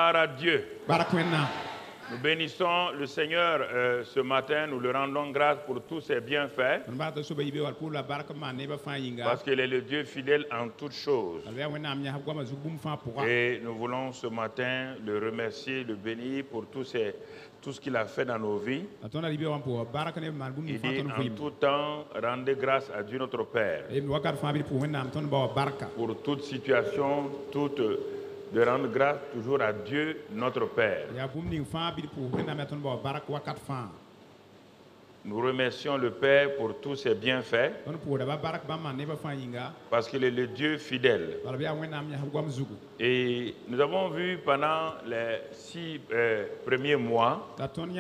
Gloire à Dieu. Nous bénissons le Seigneur ce matin, nous le rendons grâce pour tous ses bienfaits, parce qu'il est le Dieu fidèle en toutes choses. Et nous voulons ce matin le remercier, le bénir pour tout ce qu'il a fait dans nos vies. Il dit en tout temps, rendez grâce à Dieu notre Père. Pour toute situation, de rendre grâce toujours à Dieu notre Père. Nous remercions le Père pour tous ses bienfaits, parce qu'il est le Dieu fidèle. Et nous avons vu pendant les 6 premiers mois,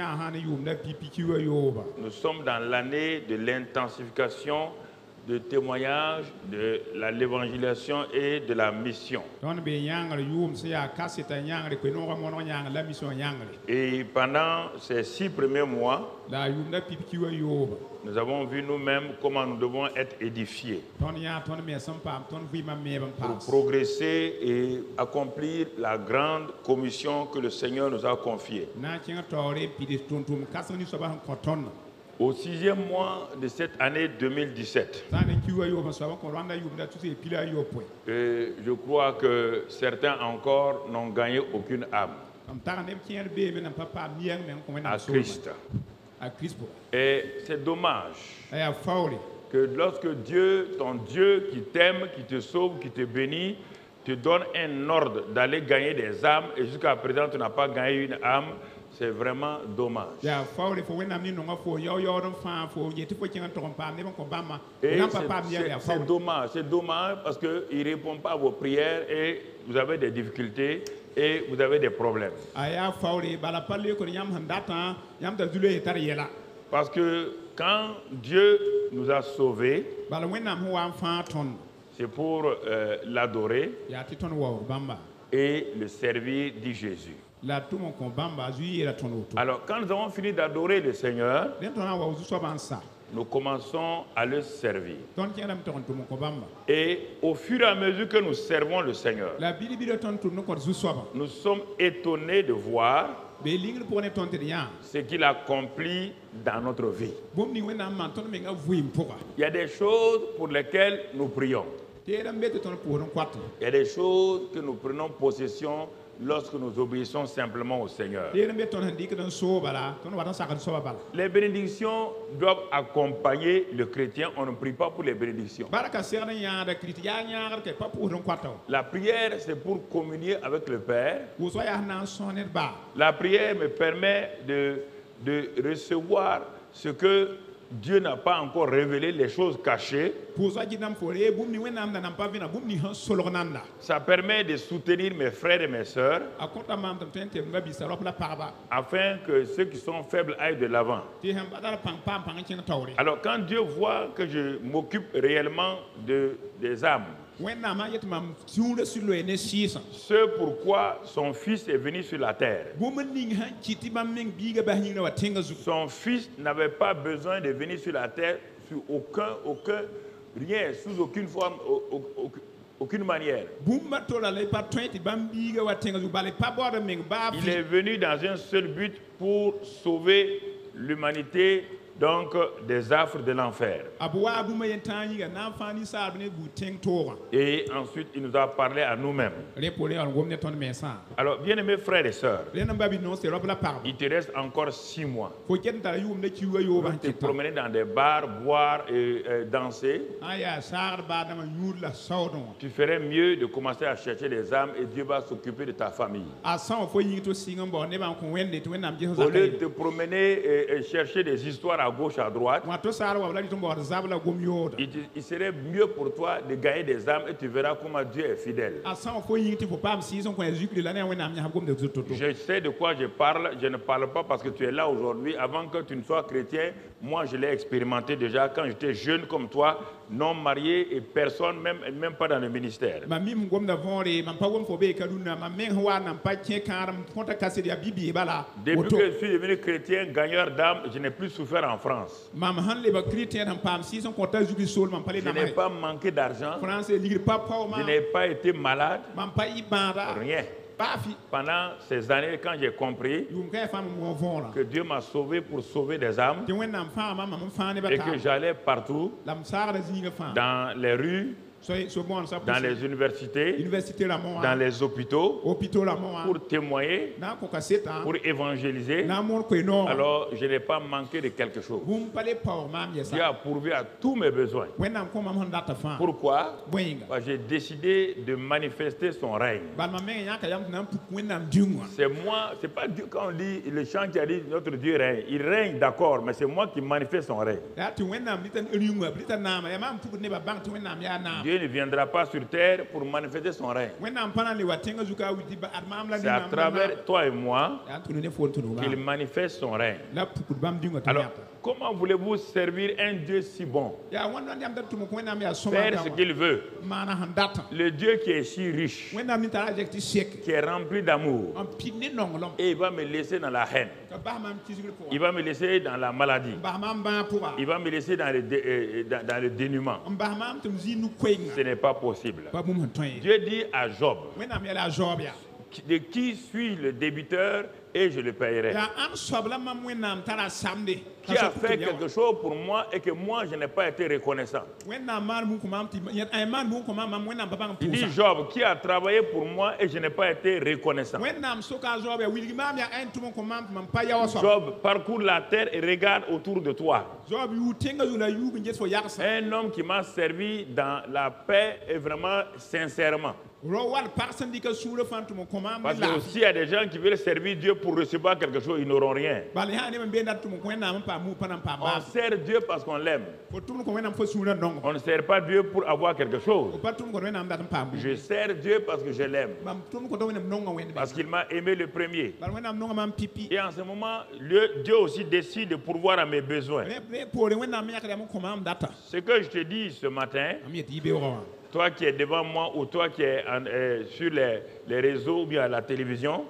nous sommes dans l'année de l'intensification de témoignage de l'évangélisation et de la mission. Et pendant ces 6 premiers mois, nous avons vu nous-mêmes comment nous devons être édifiés pour progresser et accomplir la grande commission que le Seigneur nous a confiée. Au 6e mois de cette année 2017, je crois que certains encore n'ont gagné aucune âme à Christ. Et c'est dommage que lorsque Dieu, ton Dieu qui t'aime, qui te sauve, qui te bénit, te donne un ordre d'aller gagner des âmes et jusqu'à présent tu n'as pas gagné une âme, c'est vraiment dommage. Et c'est dommage parce qu'il ne répond pas à vos prières et vous avez des difficultés et vous avez des problèmes. Parce que quand Dieu nous a sauvés, c'est pour l'adorer et le servir, dit Jésus. Alors, quand nous avons fini d'adorer le Seigneur, nous commençons à le servir. Et au fur et à mesure que nous servons le Seigneur, nous sommes étonnés de voir ce qu'il accomplit dans notre vie. Il y a des choses pour lesquelles nous prions. Il y a des choses que nous prenons possession lorsque nous obéissons simplement au Seigneur. Les bénédictions doivent accompagner le chrétien. On ne prie pas pour les bénédictions. La prière, c'est pour communier avec le Père. La prière me permet de recevoir ce que Dieu n'a pas encore révélé, les choses cachées. Ça permet de soutenir mes frères et mes sœurs, afin que ceux qui sont faibles aillent de l'avant. Alors quand Dieu voit que je m'occupe réellement des âmes, ce pourquoi son fils est venu sur la terre. Son fils n'avait pas besoin de venir sur la terre sur rien, sous aucune forme, aucune manière. Il est venu dans un seul but, pour sauver l'humanité donc des affres de l'enfer. Et ensuite, il nous a parlé à nous-mêmes. Alors, bien-aimés frères et sœurs, il te reste encore 6 mois pour te promener dans des bars, boire et danser. Tu ferais mieux de commencer à chercher des âmes et Dieu va s'occuper de ta famille. Au lieu de te promener et chercher des histoires à gauche, à droite, il serait mieux pour toi de gagner des âmes et tu verras comment Dieu est fidèle. Je sais de quoi je parle, je ne parle pas parce que tu es là aujourd'hui. Avant que tu ne sois chrétien, moi je l'ai expérimenté déjà quand j'étais jeune comme toi, non marié et personne, même pas dans le ministère. Depuis que je suis devenu chrétien, gagneur d'âme, je n'ai plus souffert en France. Je n'ai pas manqué d'argent. Je n'ai pas été malade. Rien. Pendant ces années, quand j'ai compris que Dieu m'a sauvé pour sauver des âmes et que j'allais partout, dans les rues, dans les universités, dans les hôpitaux, pour témoigner, pour évangéliser, alors je n'ai pas manqué de quelque chose. Dieu a pourvu à tous mes besoins. Pourquoi? J'ai décidé de manifester son règne. C'est moi, c'est pas Dieu quand on dit le chant qui a dit notre Dieu règne. Il règne, d'accord, mais c'est moi qui manifeste son règne. Dieu ne viendra pas sur terre pour manifester son règne. C'est à travers toi et moi qu'il manifeste son règne. Alors, comment voulez-vous servir un Dieu si bon? Faire ce qu'il veut. Le Dieu qui est si riche, qui est rempli d'amour, et il va me laisser dans la haine. Il va me laisser dans la maladie. Il va me laisser dans le dénuement. Ce n'est pas possible. Dieu dit à Job, de qui suis le débiteur et je le paierai. Qui a fait quelque chose pour moi et que moi je n'ai pas été reconnaissant. Il dit Job, qui a travaillé pour moi et je n'ai pas été reconnaissant. Job, parcours la terre et regarde autour de toi. Un homme qui m'a servi dans la paix et vraiment sincèrement. Parce que aussi il y a des gens qui veulent servir Dieu pour recevoir quelque chose, ils n'auront rien. On sert Dieu parce qu'on l'aime. On ne sert pas Dieu pour avoir quelque chose. Je sers Dieu parce que je l'aime. Parce qu'il m'a aimé le premier. Et en ce moment, Dieu aussi décide de pourvoir à mes besoins. Ce que je te dis ce matin, toi qui es devant moi ou toi qui es sur les réseaux ou bien à la télévision,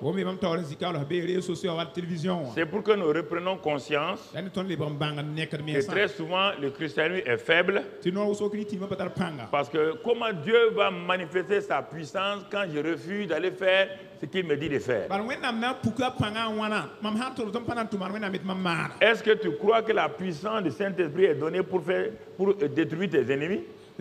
c'est pour que nous reprenons conscience que très souvent le christianisme est faible. Parce que comment Dieu va manifester sa puissance quand je refuse d'aller faire ce qu'il me dit de faire? Est-ce que tu crois que la puissance du Saint-Esprit est donnée pour détruire tes ennemis? Je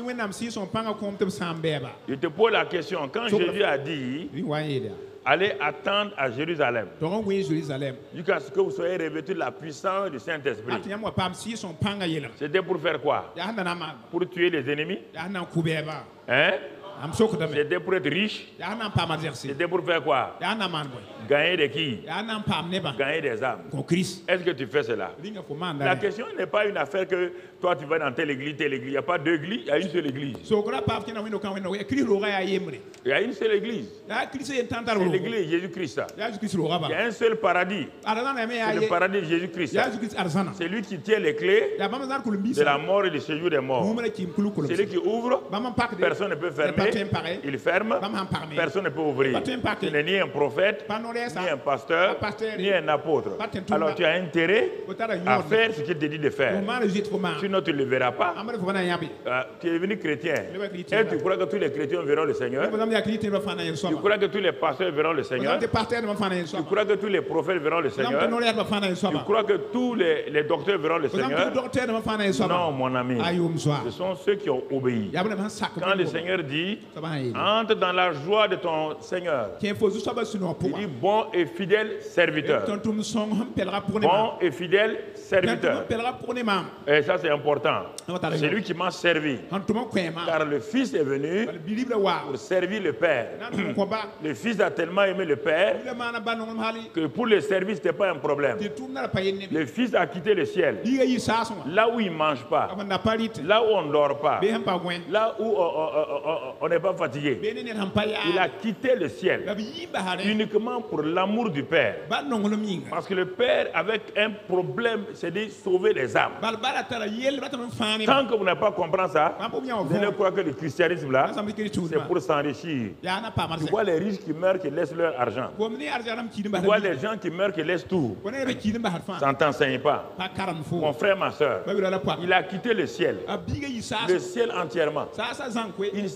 te pose la question. Quand Jésus a dit allez attendre à Jérusalem jusqu'à ce que vous soyez revêtus de la puissance du Saint-Esprit, c'était pour faire quoi? Pour tuer les ennemis? Hein? C'était pour être riche? C'était pour faire quoi? Gagner des qui? Gagner des âmes. Est-ce que tu fais cela? La question n'est pas une affaire que toi tu vas dans telle église, telle église. Il n'y a pas deux églises, il y a une seule église. Il y a une seule église. C'est l'église de Jésus-Christ. Il y a un seul paradis. C'est le paradis de Jésus-Christ. C'est lui qui tient les clés de la mort et du séjour des morts. C'est lui qui ouvre, personne ne peut fermer. Il ferme, personne ne peut ouvrir. Tu n'es ni un prophète, ni un pasteur, ni un apôtre. Alors tu as intérêt à faire ce qu'il te dit de faire. Sinon tu ne le verras pas. Tu es devenu chrétien. Et tu crois que tous les chrétiens verront le Seigneur? Tu crois que tous les pasteurs verront le Seigneur? Tu crois que tous les prophètes verront le Seigneur? Tu crois que tous les docteurs verront le Seigneur? Non, mon ami. Ce sont ceux qui ont obéi. Quand le Seigneur dit entre dans la joie de ton Seigneur, il dit bon et fidèle serviteur. Bon et fidèle serviteur. Et ça c'est important. C'est lui qui m'a servi. Car le Fils est venu pour servir le Père. Le Fils a tellement aimé le Père que pour le service, ce n'était pas un problème. Le Fils a quitté le ciel. Là où il ne mange pas. Là où on ne dort pas. Là où on n'est pas fatigué. Il a quitté le ciel uniquement pour l'amour du Père. Parce que le Père, avec un problème, c'est de sauver les âmes. Tant que vous n'avez pas compris ça, vous allez croire que le christianisme là, c'est pour s'enrichir. Tu vois les riches qui meurent, qui laissent leur argent. Tu vois les gens qui meurent, qui laissent tout. Ça ne t'enseigne pas. Mon frère, ma soeur, il a quitté le ciel entièrement. Il ne sait pas que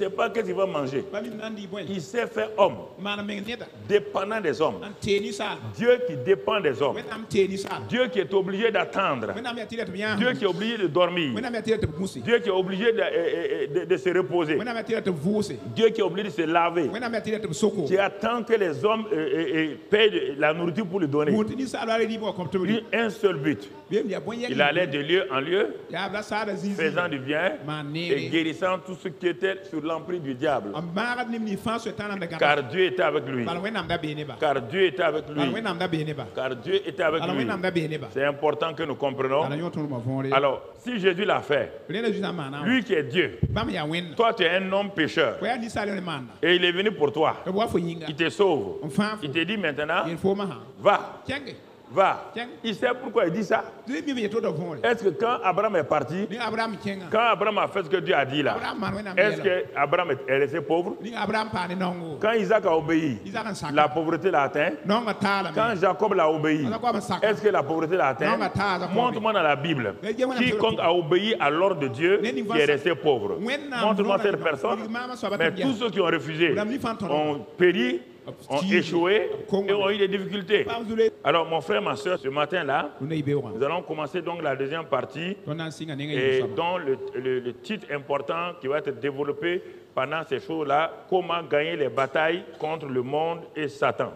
qu'est-ce qu'il va manger? Il s'est fait homme, dépendant des hommes. Dieu qui dépend des hommes. Dieu qui est obligé d'attendre. Dieu qui est obligé de dormir. Dieu qui est obligé de se reposer. Dieu qui est obligé de se laver. Qui attend que les hommes payent la nourriture pour lui donner. Un seul but. Il allait de lieu en lieu, faisant du bien et guérissant tout ce qui était sur l'emprise du diable. Car Dieu était avec lui. Car Dieu était avec lui. Car Dieu était avec lui. C'est important que nous comprenions. Alors, si Jésus l'a fait, lui qui est Dieu, toi tu es un homme pécheur, et il est venu pour toi, il te sauve, il te dit maintenant, va. Va. Il sait pourquoi il dit ça. Est-ce que quand Abraham est parti, quand Abraham a fait ce que Dieu a dit là, est-ce que Abraham est resté pauvre? Quand Isaac a obéi, la pauvreté l'a atteint. Quand Jacob l'a obéi, est-ce que la pauvreté l'a atteint? Montre-moi dans la Bible quiconque a obéi à l'ordre de Dieu qui est resté pauvre. Montre-moi cette personne. Mais tous ceux qui ont refusé ont péri, ont échoué et ont eu des difficultés. Alors mon frère, ma soeur, ce matin-là, nous allons commencer donc la deuxième partie et dont le titre important qui va être développé pendant ces choses-là, comment gagner les batailles contre le monde et Satan.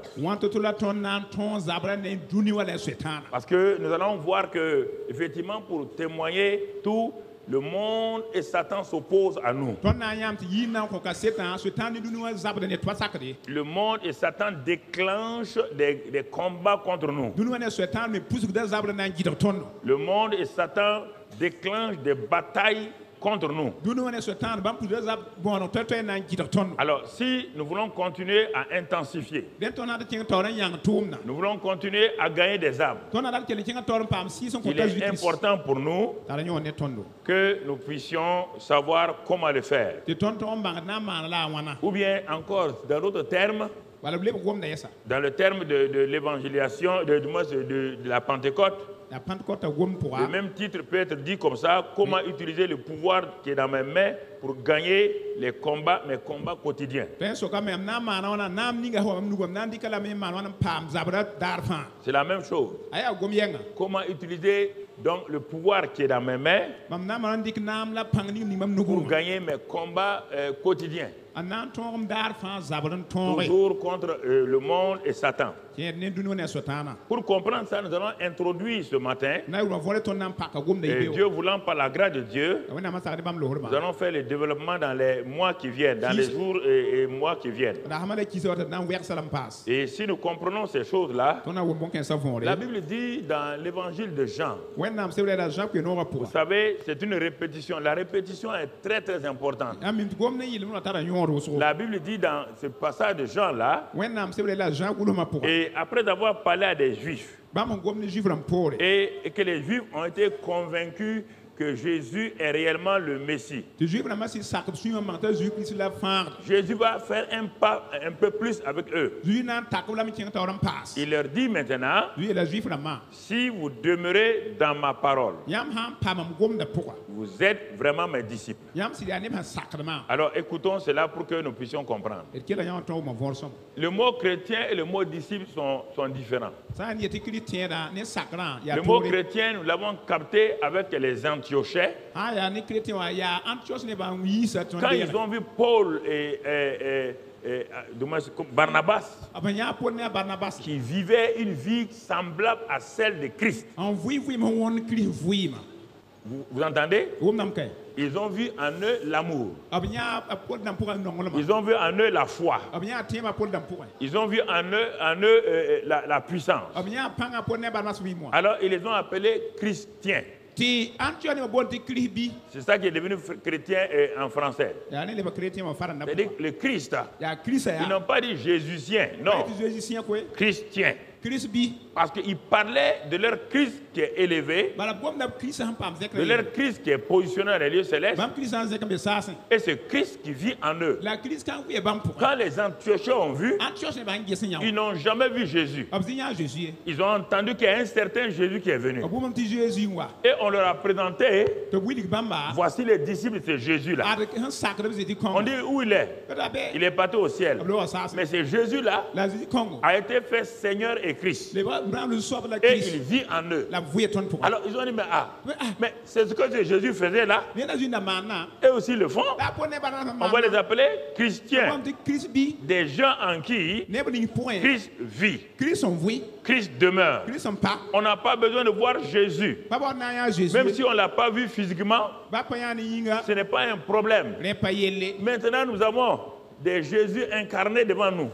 Parce que nous allons voir que, effectivement, pour témoigner tout, le monde et Satan s'opposent à nous. Le monde et Satan déclenchent des combats contre nous. Le monde et Satan déclenchent des batailles contre nous. Alors, si nous voulons continuer à intensifier, nous voulons continuer à gagner des âmes, il est important pour nous que nous puissions savoir comment le faire. Ou bien encore, dans d'autres termes, dans le terme de l'évangélisation, de la Pentecôte, le même titre peut être dit comme ça: comment utiliser le pouvoir qui est dans mes mains pour gagner mes combats quotidiens. C'est la même chose. Comment utiliser donc le pouvoir qui est dans mes mains pour gagner mes combats quotidiens. Toujours contre le monde et Satan. Pour comprendre ça, nous allons introduire ce matin, et Dieu voulant par la grâce de Dieu, nous allons faire le développement dans les mois qui viennent, dans les jours et mois qui viennent. Et si nous comprenons ces choses-là, la Bible dit dans l'évangile de Jean, vous savez, c'est une répétition. La répétition est très très importante. La Bible dit dans ce passage de Jean-là, et après avoir parlé à des Juifs, et que les Juifs ont été convaincus que Jésus est réellement le Messie, Jésus va faire un pas un peu plus avec eux. Il leur dit maintenant: si vous demeurez dans ma parole, vous êtes vraiment mes disciples. Alors écoutons cela pour que nous puissions comprendre. Le mot chrétien et le mot disciple sont différents. Le mot chrétien, nous l'avons capté avec les Antiochais. Quand ils ont vu Paul et Barnabas qui vivaient une vie semblable à celle de Christ. Vous entendez? Ils ont vu en eux l'amour. Ils ont vu en eux la foi. Ils ont vu en eux la puissance. Alors ils les ont appelés chrétiens. C'est ça qui est devenu chrétien en français. C'est-à-dire le Christ. Ils n'ont pas dit jésusien, non. Chrétien. Parce qu'ils parlaient de leur Christ qui est élevé, de leur Christ qui est positionné dans les lieux célestes, et ce Christ qui vit en eux. Quand les Antiochiens ont vu, ils n'ont jamais vu Jésus. Ils ont entendu qu'il y a un certain Jésus qui est venu. Et on leur a présenté, voici les disciples de ce Jésus-là. On dit où il est? Il est parti au ciel. Mais ce Jésus-là a été fait Seigneur et Christ. Et il vit en eux. Alors ils ont dit, mais c'est ce que Jésus faisait là. Eux aussi le font. On va les appeler chrétiens. Des gens en qui Christ vit. Christ demeure. On n'a pas besoin de voir Jésus. Même si on ne l'a pas vu physiquement, ce n'est pas un problème. Maintenant, nous avons des Jésus incarnés devant nous.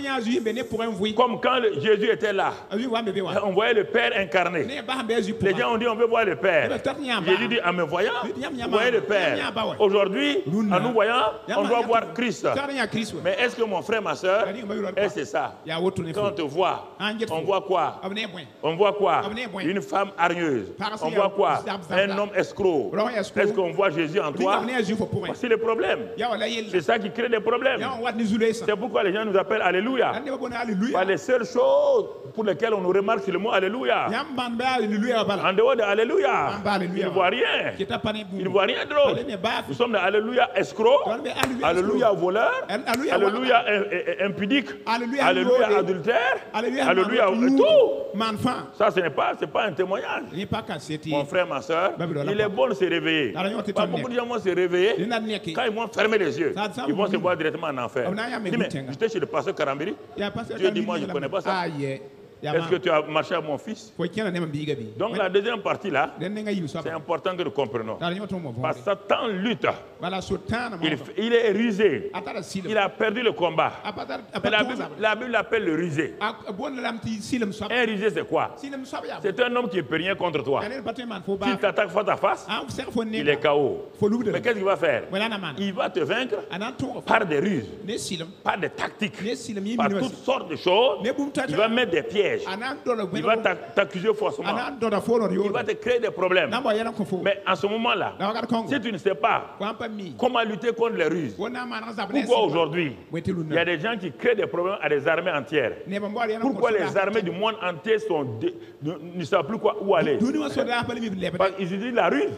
Comme quand Jésus était là, on voyait le Père incarné. Les gens ont dit on veut voir le Père. Jésus dit en me voyant, vous voyez le Père. Aujourd'hui, en nous voyant, on doit voir Christ. Mais est-ce que mon frère, ma soeur, c'est ça? Quand on te voit, on voit quoi? On voit quoi? Une femme hargneuse. On voit quoi? Un homme escroc. Est-ce qu'on voit Jésus en toi? C'est le problème. C'est ça qui crée des problèmes. C'est pourquoi les gens nous appellent Alléluia. Pas les seules choses pour lesquelles on nous remarque sur le mot Alléluia. En dehors de Alléluia, ils ne voient rien. Ils ne voient rien d'autre. Nous sommes des Alléluia escrocs, Alléluia voleurs, Alléluia impudiques, Alléluia adultères, Alléluia tout. Ça, ce n'est pas un témoignage. Mon frère, ma soeur, il est bon de se réveiller. Pas beaucoup de gens vont se réveiller. Quand ils vont fermer les yeux, ils vont se voir directement en enfer. J'étais chez le pasteur Karambiri. Dieu dit, moi je ne connais pas ça. Est-ce que tu as marché à mon fils? Donc la deuxième partie là, c'est important que nous comprenions. Parce que Satan lutte. Il est rusé. Il a perdu le combat. Mais la Bible l'appelle le rusé. Un rusé c'est quoi? C'est un homme qui ne peut rien contre toi. S'il t'attaque face à face, il est KO. Mais qu'est-ce qu'il va faire? Il va te vaincre par des ruses, par des tactiques, par toutes sortes de choses. Il va mettre des pièges. Il va t'accuser faussement. Il va te créer des problèmes. Mais en ce moment-là, si tu ne sais pas comment lutter contre les ruses, pourquoi aujourd'hui il y a des gens qui créent des problèmes à des armées entières? Pourquoi les armées du monde entier ne savent plus où aller? Ils utilisent la ruse.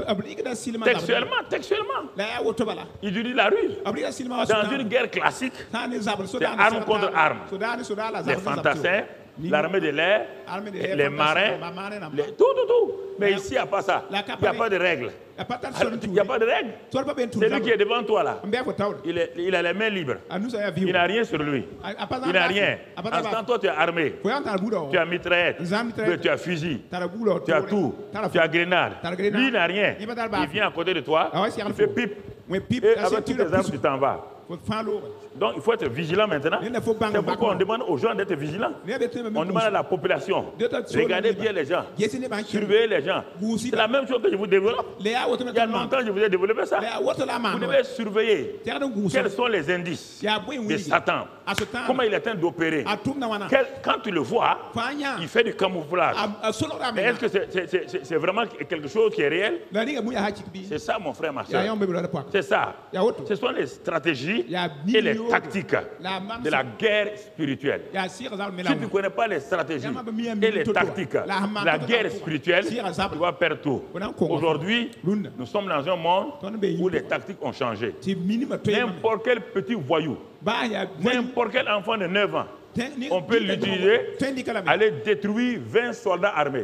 Textuellement. Ils utilisent la ruse. Dans une guerre classique, c'est arme contre arme. Les fantassins, l'armée de l'air, les marins, tout. Mais ici, il n'y a pas ça. Il n'y a pas de règles. Il n'y a pas de règles. C'est lui qui est devant toi là. Il a les mains libres. Il n'a rien sur lui. Il n'a rien. En ce temps, toi, tu es armé. Tu as mitraillette. Tu as fusil. Tu as tout. Tu as grenade. Lui, il n'a rien. Il vient à côté de toi. Il fait pipe. Et avec toutes les armes, tu t'en vas. Donc il faut être vigilant maintenant. C'est pourquoi on demande aux gens d'être vigilants. On demande à la population. Regardez bien les gens. Surveillez les gens. C'est la même chose que je vous développe. Il y a longtemps que je vous ai développé ça. Vous devez surveiller quels sont les indices de Satan. Comment il est en train d'opérer. Quand tu le vois, il fait du camouflage. Mais est-ce que c'est vraiment quelque chose qui est réel? C'est ça mon frère, ma soeur. C'est ça. Ce sont les stratégies et les tactiques de la guerre spirituelle. Si tu ne connais pas les stratégies et les tactiques de la guerre spirituelle, tu vas perdre tout. Aujourd'hui, nous sommes dans un monde où les tactiques ont changé. N'importe quel petit voyou, n'importe quel enfant de 9 ans, on peut l'utiliser, aller détruire 20 soldats armés.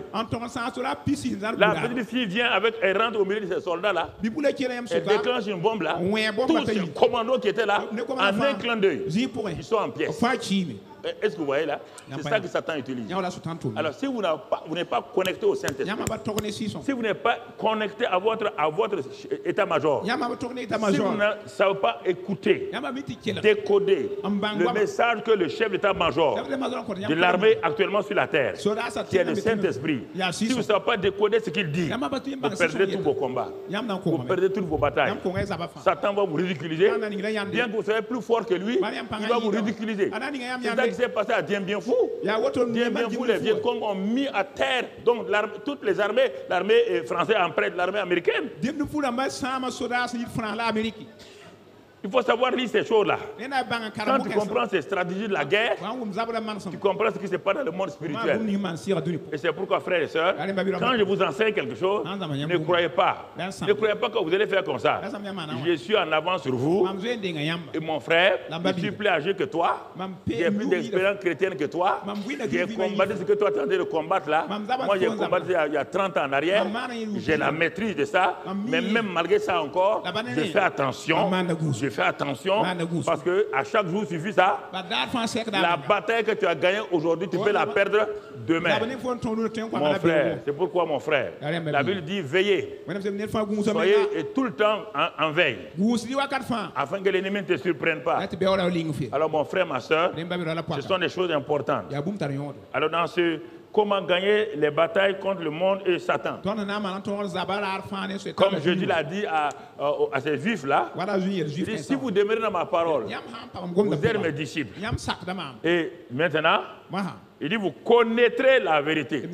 La petite fille vient elle rentre au milieu de ces soldats-là, elle déclenche une bombe là, tous ces commandos qui étaient là, en un clin d'œil, ils sont en pièces. Est-ce que vous voyez là? C'est ça que Satan utilise. Alors si vous n'êtes pas connecté au Saint-Esprit, si vous n'êtes pas connecté à votre état-major, si vous ne savez pas écouter, décoder le message que le chef d'état-major de l'armée actuellement sur la terre, qui est le Saint-Esprit, si vous ne savez pas décoder ce qu'il dit, vous perdrez tous vos combats, vous perdrez toutes vos batailles. Satan va vous ridiculiser, bien que vous soyez plus fort que lui, il va vous ridiculiser. C'est ça s'est passé à Dien Bien Phu. Dien Bien Phu, les Viet Cong ont mis à terre donc toutes les armées, l'armée française en prête l'armée américaine. Il faut savoir lire ces choses-là. Quand tu comprends ces stratégies de la guerre, tu comprends ce qui se passe dans le monde spirituel. Et c'est pourquoi, frères et sœurs, quand je vous enseigne quelque chose, ne croyez pas. Ne croyez pas que vous allez faire comme ça. Je suis en avance sur vous. Et mon frère, je suis plus âgé que toi. J'ai plus d'expérience chrétienne que toi. J'ai combattu ce que toi tu es en train de combattre là. Moi, j'ai combattu il y a 30 ans en arrière. J'ai la maîtrise de ça. Mais même malgré ça encore, je fais attention. Je fais attention parce que à chaque jour suffit ça. La bataille que tu as gagnée aujourd'hui, tu peux la perdre demain. Mon frère, c'est pourquoi mon frère, la Bible dit veillez. Soyez tout le temps en veille afin que l'ennemi ne te surprenne pas. Alors mon frère, ma soeur, ce sont des choses importantes. Alors dans ce comment gagner les batailles contre le monde et Satan. Comme Jésus l'a dit à ces juifs-là, si vous demeurez dans ma parole, vous êtes mes disciples. Et maintenant, il dit vous connaîtrez la vérité.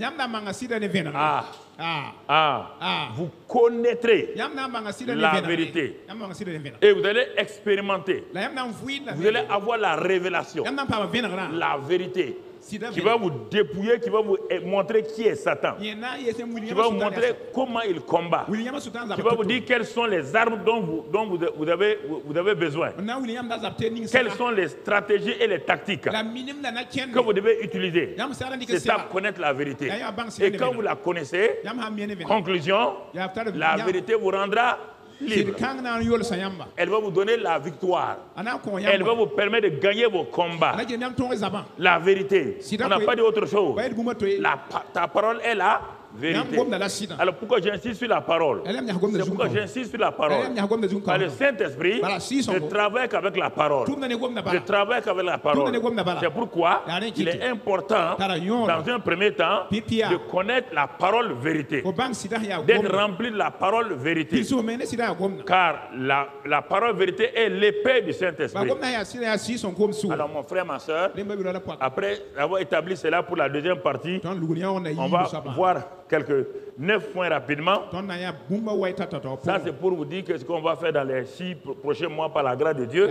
Vous connaîtrez la vérité. Et vous allez expérimenter. Vous allez avoir la révélation. La vérité. Qui va vous dépouiller, qui va vous montrer qui est Satan. Qui va vous montrer comment il combat. Qui va vous dire quelles sont les armes dont vous avez besoin. Quelles sont les stratégies et les tactiques que vous devez utiliser. C'est ça, connaître la vérité. Et quand vous la connaissez, conclusion, la vérité vous rendra libre. Elle va vous donner la victoire. Elle va vous permettre de gagner vos combats. La vérité. On n'a pas dit autre chose. Ta parole est la vérité. Alors pourquoi j'insiste sur la parole? C'est pourquoi j'insiste sur la parole. Par le Saint-Esprit, je travaille avec la parole. Je travaille avec la parole. C'est pourquoi il est important, dans un premier temps, de connaître la parole vérité. D'être rempli de la parole vérité. Car la parole vérité est l'épée du Saint-Esprit. Alors mon frère, ma soeur, après avoir établi cela pour la deuxième partie, on va voir quelques 9 points rapidement. Ça, c'est pour vous dire que ce qu'on va faire dans les 6 prochains mois par la grâce de Dieu.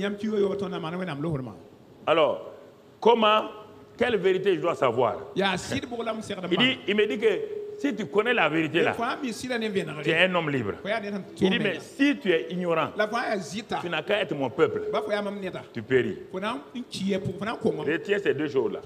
Alors, quelle vérité je dois savoir? Il me dit que si tu connais la vérité là, tu es un homme libre. Il dit, mais si tu es ignorant, tu n'as qu'à être mon peuple. Tu péris. Retiens ces deux choses là.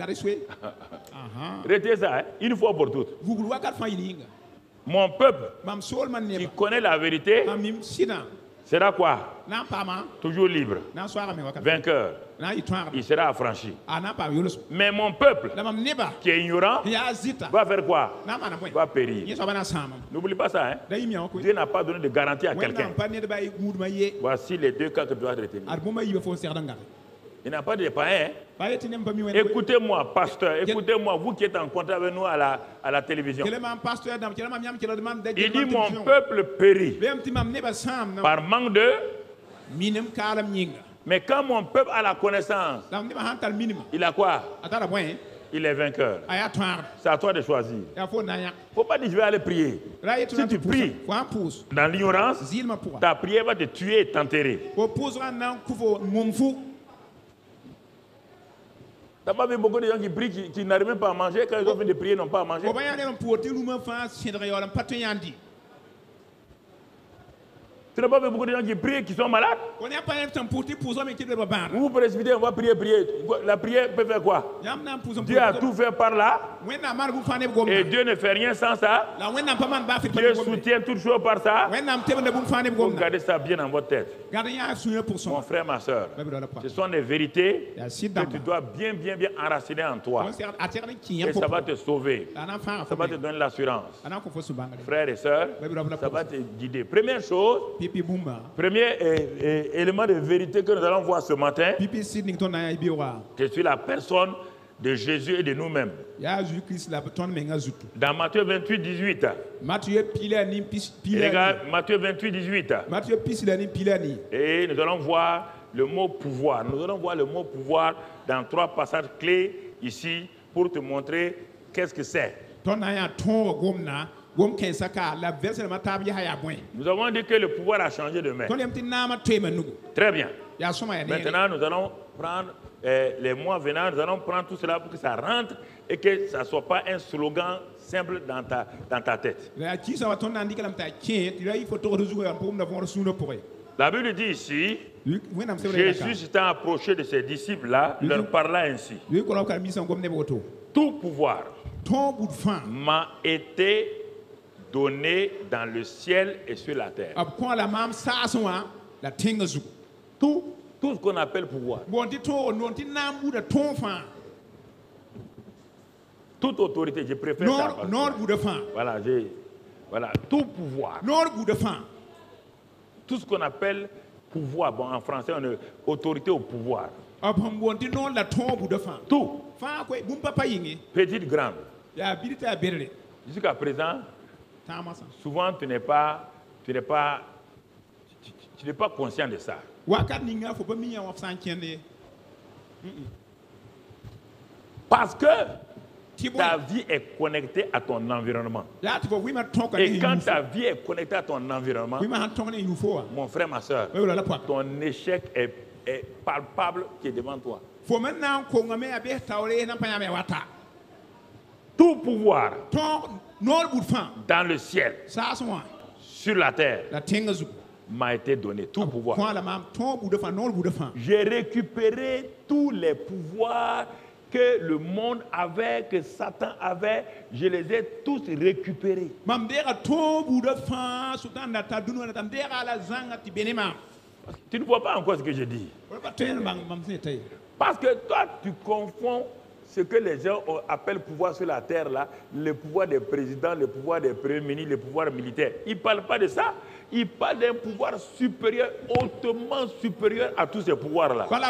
Retiens ça, hein, une fois pour toutes. Mon peuple qui connaît la vérité sera quoi? Toujours libre. Vainqueur. Il sera affranchi. Mais mon peuple qui est ignorant va faire quoi? Va périr. N'oublie pas ça. Hein? Dieu n'a pas donné de garantie à quelqu'un. Voici les deux cas que tu dois retenir. Il n'a pas de païen. Écoutez-moi, pasteur, écoutez-moi, vous qui êtes en contact avec nous à la télévision. Il dit mon peuple périt par manque de... Mais quand mon peuple a la connaissance, il a quoi? Il est vainqueur. C'est à toi de choisir. Il ne faut pas dire je vais aller prier. Si tu pries dans l'ignorance, ta prière va te tuer et t'enterrer. Tu n'as pas vu beaucoup de gens qui prient, qui n'arrivent même pas à manger. Quand ils ont fait de prier, ils n'ont pas à manger. Tu n'as pas vu beaucoup de gens qui prient, qui sont malades. Vous vous précipitez, on va prier. La prière peut faire quoi? Dieu a tout fait par là. Et Dieu ne fait rien sans ça. Dieu soutient toutes choses par ça. Vous gardez ça bien dans votre tête. Mon frère, ma soeur, ce sont des vérités que tu dois bien enraciner en toi. Et ça va te sauver. Ça va te donner l'assurance. Frères et sœurs, ça va te guider. Première chose, premier élément de vérité que nous allons voir ce matin, je suis la personne de Jésus et de nous-mêmes. Dans Matthieu 28, 18. Regarde, Matthieu 28, 18. Et nous allons voir le mot pouvoir. Nous allons voir le mot pouvoir dans 3 passages clés ici pour te montrer qu'est-ce que c'est. Nous avons dit que le pouvoir a changé de main. Très bien. Maintenant, nous allons prendre les mois venant, nous allons prendre tout cela pour que ça rentre et que ça ne soit pas un slogan simple dans ta tête. La Bible dit ici, Jésus s'étant approché de ses disciples-là, leur parla ainsi. Tout pouvoir m'a été donné dans le ciel et sur la terre. Tout ce qu'on appelle pouvoir. Toute autorité, je préfère ça. Voilà, tout pouvoir. Tout ce qu'on appelle pouvoir, bon, en français, on est autorité au pouvoir. Tout. Petite, grande. Jusqu'à présent, souvent tu n'es pas conscient de ça. Parce que ta vie est connectée à ton environnement. Et quand ta vie est connectée à ton environnement, mon frère, ma soeur, ton échec est palpable qui est devant toi. Tout pouvoir dans le ciel, sur la terre, m'a été donné. Tout pouvoir. J'ai récupéré tous les pouvoirs que le monde avait, que Satan avait, je les ai tous récupérés. Tu ne vois pas encore ce que je dis. Parce que toi, tu confonds ce que les gens appellent pouvoir sur la terre, là, le pouvoir des présidents, le pouvoir des premiers ministres, le pouvoir militaire. Ils ne parlent pas de ça. Ils parlent d'un pouvoir supérieur, hautement supérieur à tous ces pouvoirs-là. Ça,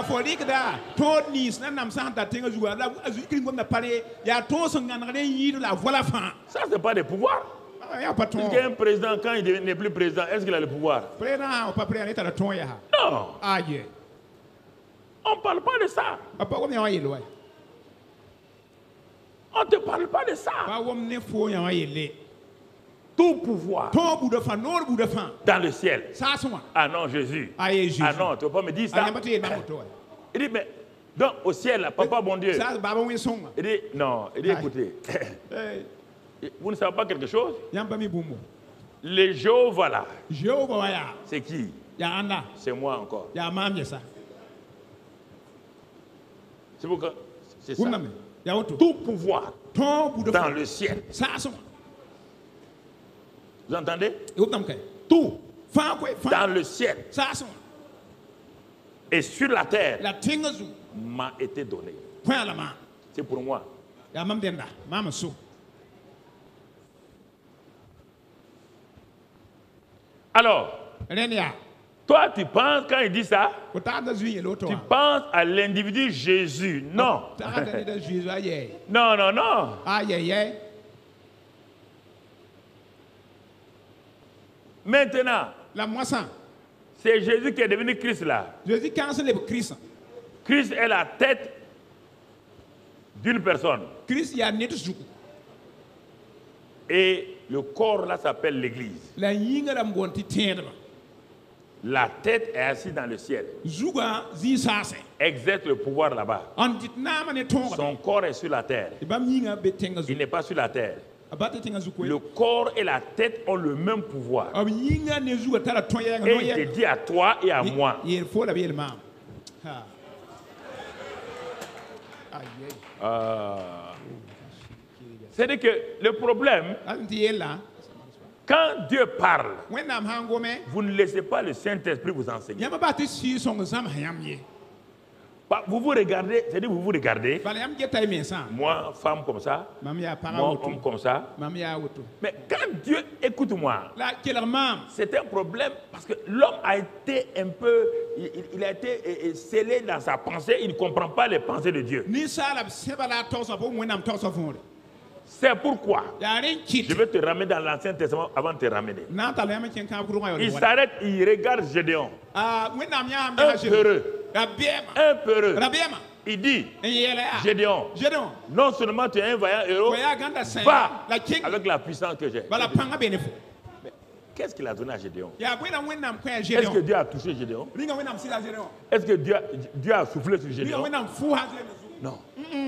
ce n'est pas des pouvoirs. Parce qu'un président, quand il n'est plus président, est-ce qu'il a le pouvoir? Non. On ne parle pas de ça. On ne te parle pas de ça. Tout pouvoir dans le ciel. Ah non, Jésus. Ah non, tu ne peux pas me dire ça. Il dit, mais donc au ciel, là, papa bon Dieu. Il dit, non, il dit, écoutez, vous ne savez pas quelque chose? Le Jéhovah là, c'est qui? C'est moi encore. C'est pourquoi c'est ça. Tout pouvoir dans le ciel. Vous entendez? Tout dans le ciel et sur la terre m'a été donné. C'est pour moi. Alors, toi, tu penses, quand il dit ça, tu penses à l'individu Jésus. Non. Non, non, non. Maintenant, c'est Jésus qui est devenu Christ là. Christ est la tête d'une personne. Et le corps là s'appelle l'Église. La tête est assise dans le ciel. Exerce le pouvoir là-bas. Son corps est sur la terre. Il n'est pas sur la terre. Le corps et la tête ont le même pouvoir. Et il te dit à toi et à moi. C'est-à-dire que le problème, quand Dieu parle, vous ne laissez pas le Saint-Esprit vous enseigner. Vous vous regardez, c'est-à-dire vous vous regardez, moi, femme comme ça, moi, homme comme ça. Mais quand Dieu écoute moi, c'est un problème parce que l'homme a été un peu, il a été scellé dans sa pensée, il ne comprend pas les pensées de Dieu. C'est pourquoi je vais te ramener dans l'Ancien Testament avant de te ramener. Il s'arrête, il regarde Gédéon. Un peureux. Il dit, Gédéon, non seulement tu es un vaillant héros, va avec la puissance que j'ai. Qu'est-ce qu'il a donné à Gédéon? Est-ce que Dieu a touché Gédéon? Est-ce que Dieu a soufflé sur Gédéon? Non.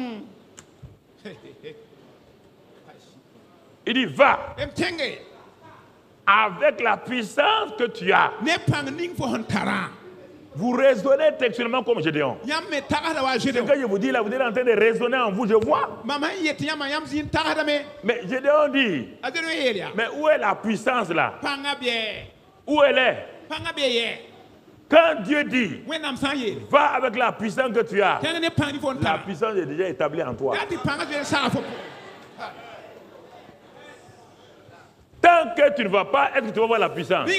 Il dit, va avec la puissance que tu as. Vous raisonnez textuellement comme Gédéon. Ce que je vous dis là, vous êtes en train de raisonner en vous, je vois. Mais Gédéon dit, mais où est la puissance là? Où elle est? Quand Dieu dit, va avec la puissance que tu as, la puissance est déjà établie en toi. Tant que tu ne vas pas, est-ce que tu vas voir la puissance?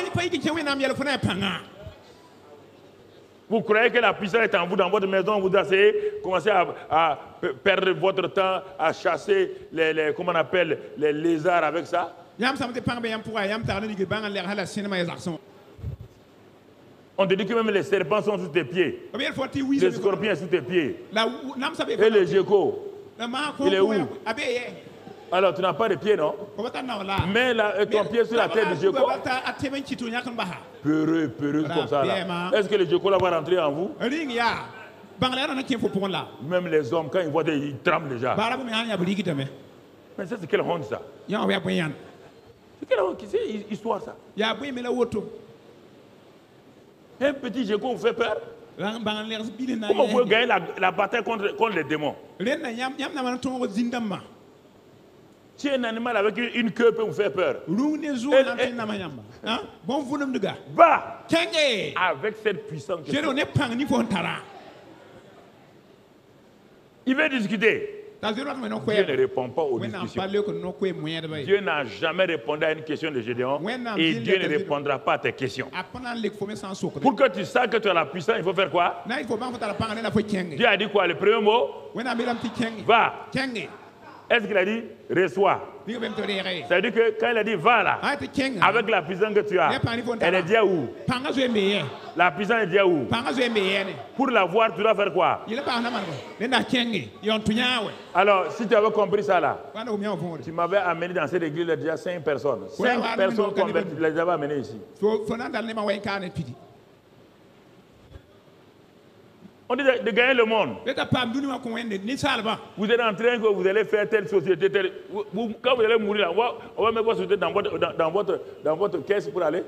Vous croyez que la puissance est en vous, dans votre maison, vous asseyez, commencez à perdre votre temps à chasser comment on appelle, les lézards avec ça? On te dit que même les serpents sont sous tes pieds. Les scorpions sous tes pieds. Et le gecko, il est où? Alors tu n'as pas de pieds, non? Mets ton pied sur la tête du gecko. Peureux comme ça là. Est-ce que le gecko là va rentrer en vous? Même les hommes, quand ils voient, ils tremblent déjà. Mais ça, c'est quelle honte ça? C'est quelle honte? C'est histoire ça? Un petit gecko vous fait peur? Comment vous pouvez gagner la bataille contre les démons? Si un animal avec une queue peut vous faire peur, va avec cette puissance. Il veut discuter. Dieu ne répond pas aux discussions. Dieu n'a jamais répondu à une question de Gédéon et Dieu ne répondra pas à tes questions. Pour que tu saches que tu as la puissance, il faut faire quoi? Dieu a dit quoi? Le premier mot? Va. Est-ce qu'il a dit reçois? Ça veut dire que quand il a dit va là, avec la puissance que tu as, elle est déjà où? La puissance est déjà où? Pour la voir, tu dois faire quoi? Alors, si tu avais compris ça là, tu m'avais amené dans cette église déjà 5 personnes. 5 personnes converties, tu les avais amenées ici. On dit de gagner le monde. Vous êtes en train que vous allez faire telle société, quand vous allez mourir, on va mettre votre société dans votre caisse pour aller.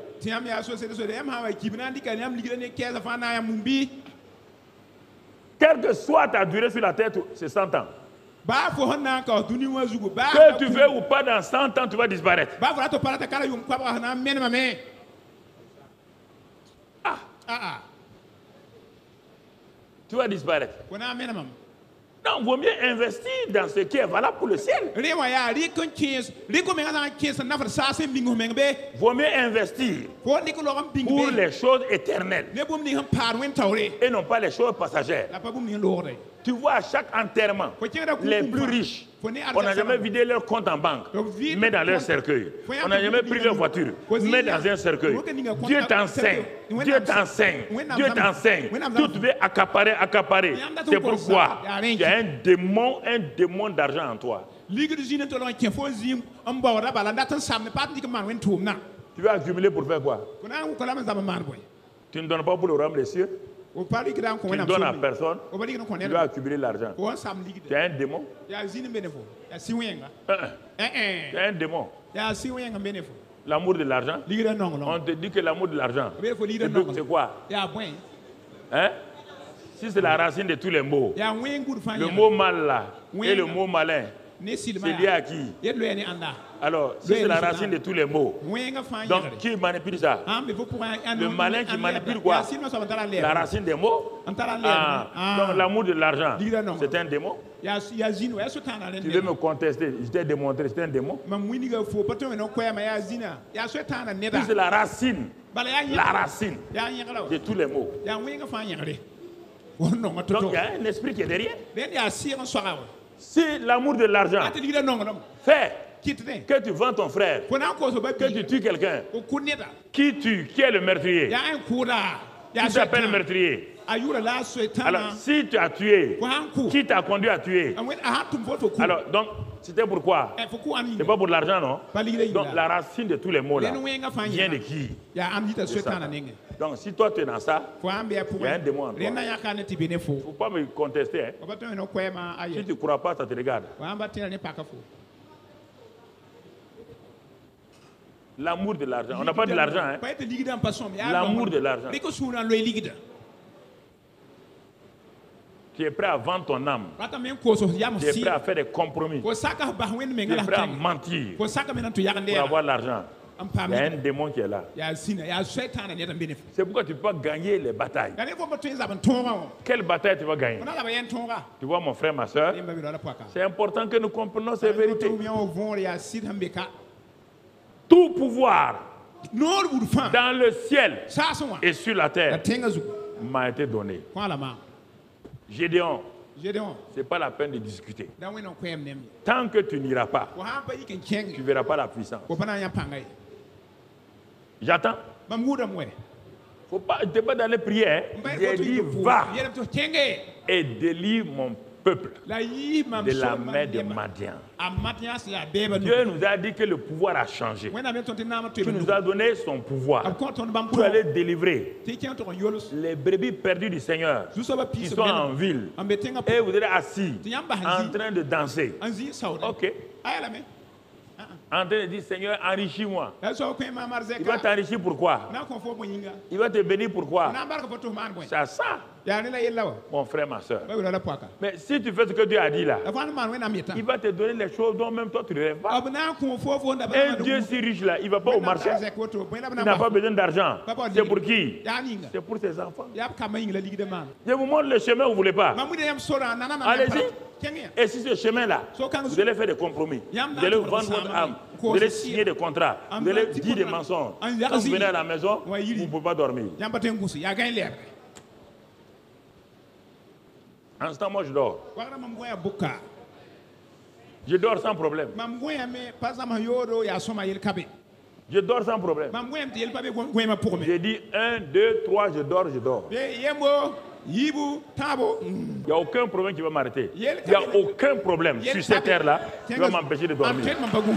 Quelle que soit ta durée sur la tête, c'est 100 ans. Que tu veux ou pas, dans 100 ans, tu vas disparaître. Tu vas disparaître. Non, il vaut mieux investir dans ce qui est valable pour le ciel. Vaut mieux investir pour les choses éternelles et non pas les choses passagères. Tu vois, à chaque enterrement, les plus riches, on n'a jamais vidé leur compte en banque, mais dans leur cercueil. On n'a jamais pris leur voiture, mais dans un cercueil. Dieu t'enseigne, Dieu t'enseigne, Dieu t'enseigne. Tout veut accaparer. C'est pourquoi il y a un démon d'argent en toi. Tu veux accumuler pour faire quoi? Tu ne donnes pas pour le royaume des cieux? Tu ne donnes à personne, tu vas accumuler l'argent. Tu es un démon. Tu es un démon. L'amour de l'argent. On te dit que l'amour de l'argent, c'est quoi? Hein? Si c'est la racine de tous les mots, le mot mal là et le mot malin, c'est lié à qui? Alors, si c'est la racine de tous les mots, donc qui manipule ça? Le malin qui manipule quoi? La racine des mots? Donc l'amour de l'argent, c'est un démon? Tu veux me contester? Je t'ai démontré, c'est un démon? Si c'est la racine de tous les mots. Donc il y a un esprit qui est derrière. Si l'amour de l'argent fait que tu vends ton frère, que tu tues quelqu'un, qui est le meurtrier? Qui s'appelle meurtrier? Alors, si tu as tué, qui t'a conduit à tuer? Alors, donc, c'était pourquoi? C'est pas pour l'argent, non? Donc, la racine de tous les mots là vient de qui? Donc, si toi tu es dans ça, il y a un démon en toi. Il ne faut pas me contester. Hein. Si tu ne crois pas, ça te regarde. L'amour de l'argent. On n'a pas de l'argent. Hein. L'amour de l'argent. Tu es prêt à vendre ton âme. Tu es prêt à faire des compromis. Tu es prêt à mentir pour avoir l'argent. Il y a un démon qui est là. C'est pourquoi tu ne peux pas gagner les batailles. Quelle bataille tu vas gagner? Tu vois, mon frère, ma soeur, c'est important que nous comprenions ces vérités. Tout pouvoir dans le ciel et sur la terre m'a été donné. Gédéon, ce n'est pas la peine de discuter. Tant que tu n'iras pas, tu ne verras pas la puissance. J'attends. Faut pas, tu n'es pas dans les prières. J'ai dit, va et délivre mon peuple de la main de Madian. Dieu nous a dit que le pouvoir a changé. Tu nous as donné son pouvoir pour aller délivrer les brebis perdues du Seigneur qui sont en ville. Et vous êtes assis en train de danser. Ok. En train de dire, Seigneur, enrichis-moi. Il va t'enrichir pourquoi? Il va te bénir pourquoi? C'est ça. Mon frère, ma soeur. Mais si tu fais ce que Dieu a dit là, il va te donner les choses dont même toi tu ne rêves pas. Un Dieu si riche là, il ne va pas au marché. Il n'a pas besoin d'argent. C'est pour qui? C'est pour ses enfants. Je vous montre le chemin où vous ne voulez pas. Allez-y. Et si ce chemin-là, vous allez faire des compromis, vous allez vendre votre âme, vous allez signer des contrats, vous allez dire des mensonges. Quand vous venez à la maison, vous ne pouvez pas dormir. En ce temps, moi je dors. Je dors sans problème. Je dors sans problème. J'ai dit 1, 2, 3, je dors, je dors. Il n'y a aucun problème qui va m'arrêter. Il n'y a aucun problème sur cette terre-là qui va m'empêcher de dormir.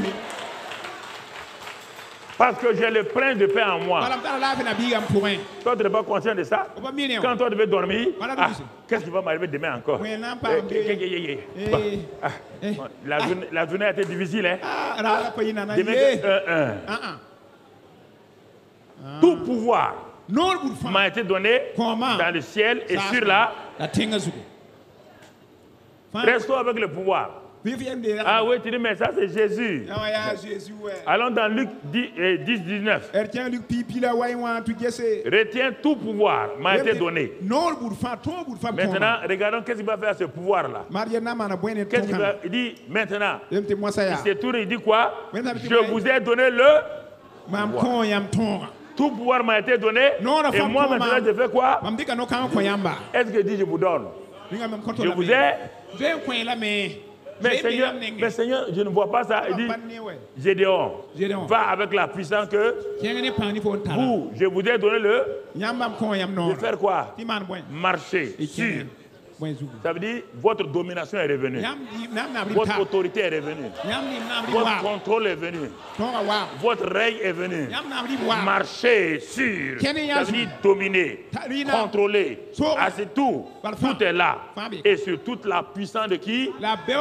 Parce que j'ai le prince de paix en moi. Toi, tu n'es pas conscient de ça? Quand toi, tu devais dormir, qu'est-ce qui va m'arriver demain encore? La journée a été difficile. Hein? Demain, tout pouvoir m'a été donné dans le ciel et sur la terre. Restons avec le pouvoir. Ah oui, tu dis, mais ça c'est Jésus. Allons dans Luc 10, 19. Retiens, tout pouvoir m'a été donné. Maintenant, regardons qu'est-ce qu'il va faire à ce pouvoir-là. Qu'est-ce qu'il va? Il dit maintenant, il se tourne, il dit quoi? Je vous ai donné le pouvoir. Tout pouvoir m'a été donné. Et moi maintenant je fais quoi? Est-ce que dit je vous donne? Je vous ai. Mais Seigneur, je ne vois pas ça. Il dit, Gédéon, va avec la puissance que vous, je vous ai donné de faire quoi? Marcher sur. Ça veut dire, votre domination est revenue. Votre autorité est revenue. Votre contrôle est venu. Votre règne est venu. Marcher sur. Ça veut dire dominer, contrôler. C'est tout. Tout est là. Et sur toute la puissance de qui?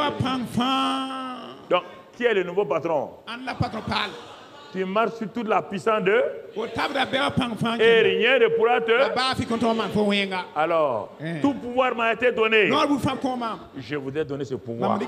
Donc, qui est le nouveau patron? Tu marches sur toute la puissance de... Et rien ne pourra te... Alors, tout pouvoir m'a été donné. Je vous ai donné ce pouvoir.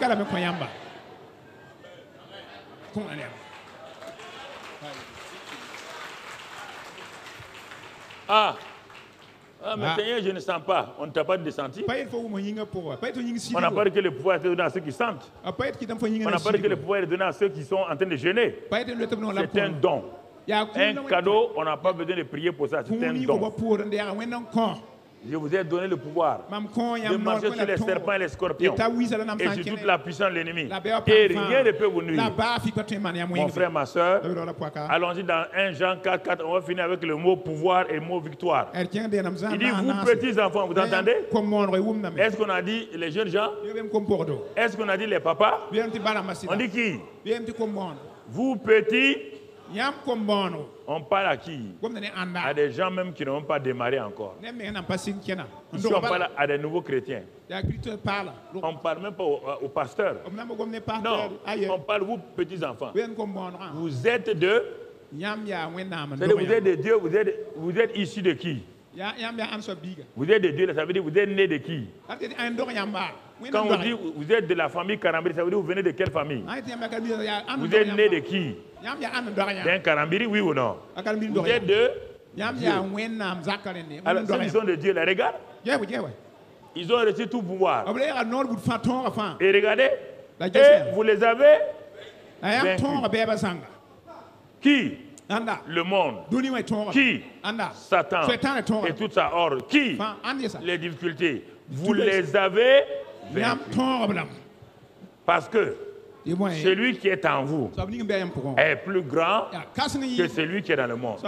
Mais Seigneur, je ne sens pas. On ne t'a pas descendu. On n'a pas dit que le pouvoir est donné à ceux qui sentent. On n'a pas dit que le pouvoir est donné à ceux qui sont en train de jeûner. C'est un don. Un cadeau, on n'a pas besoin de prier pour ça. C'est un don. Je vous ai donné le pouvoir de marcher sur les serpents et les scorpions et sur toute la puissance de l'ennemi. Et rien ne peut vous nuire. Mon frère, ma soeur, allons-y dans 1 Jean 4, 4. On va finir avec le mot pouvoir et le mot victoire. Il dit, vous petits enfants, vous entendez? Est-ce qu'on a dit les jeunes gens? Est-ce qu'on a dit les papas? On dit qui? Vous petits. On parle à qui? À des gens même qui n'ont pas démarré encore. Ici, on parle à des nouveaux chrétiens. On ne parle même pas aux pasteurs. Non, on parle vous petits enfants. Vous êtes de... Vous êtes de Dieu, vous êtes issus de qui? Vous êtes de Dieu, ça veut dire vous êtes né de qui? Quand on dit vous êtes de la famille Karambiri, ça veut dire vous venez de quelle famille? Vous êtes né de qui? D'un Karambiri, oui ou non? Vous êtes de Dieu. Alors, ceux qui sont de Dieu, les regarde. Ils ont reçu tout pouvoir. Et regardez, et vous les avez vaincus. Qui? Le monde. Qui? Satan et toute sa horde. Qui? Les difficultés. Vous les avez vaincus. Parce que celui qui est en vous est plus grand que celui qui est dans le monde.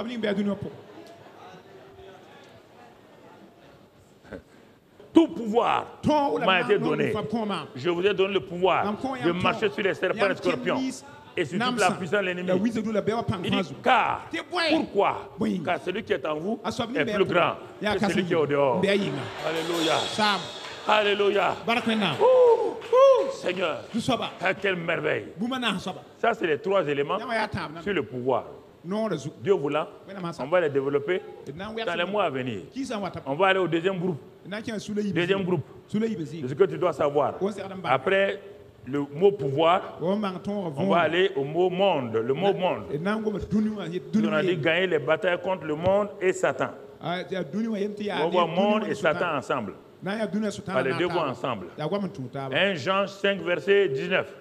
Tout pouvoir m'a été donné. Je vous ai donné le pouvoir de marcher sur les serpents et les scorpions et sur toute la puissance de l'ennemi. Il dit, car, pourquoi? Car celui qui est en vous est plus grand que celui qui est au dehors. Alléluia. Alléluia. Seigneur, quelle merveille. Ça, c'est les 3 éléments sur le pouvoir. Dieu voulant, on va les développer dans les mois à venir. On va aller au deuxième groupe. Deuxième groupe de ce que tu dois savoir. Après le mot pouvoir, on va aller au mot monde. Le mot monde. On a dit gagner les batailles contre le monde et Satan. On voit monde et Satan ensemble. Les deux voix ensemble. 1 Jean 5, verset 19.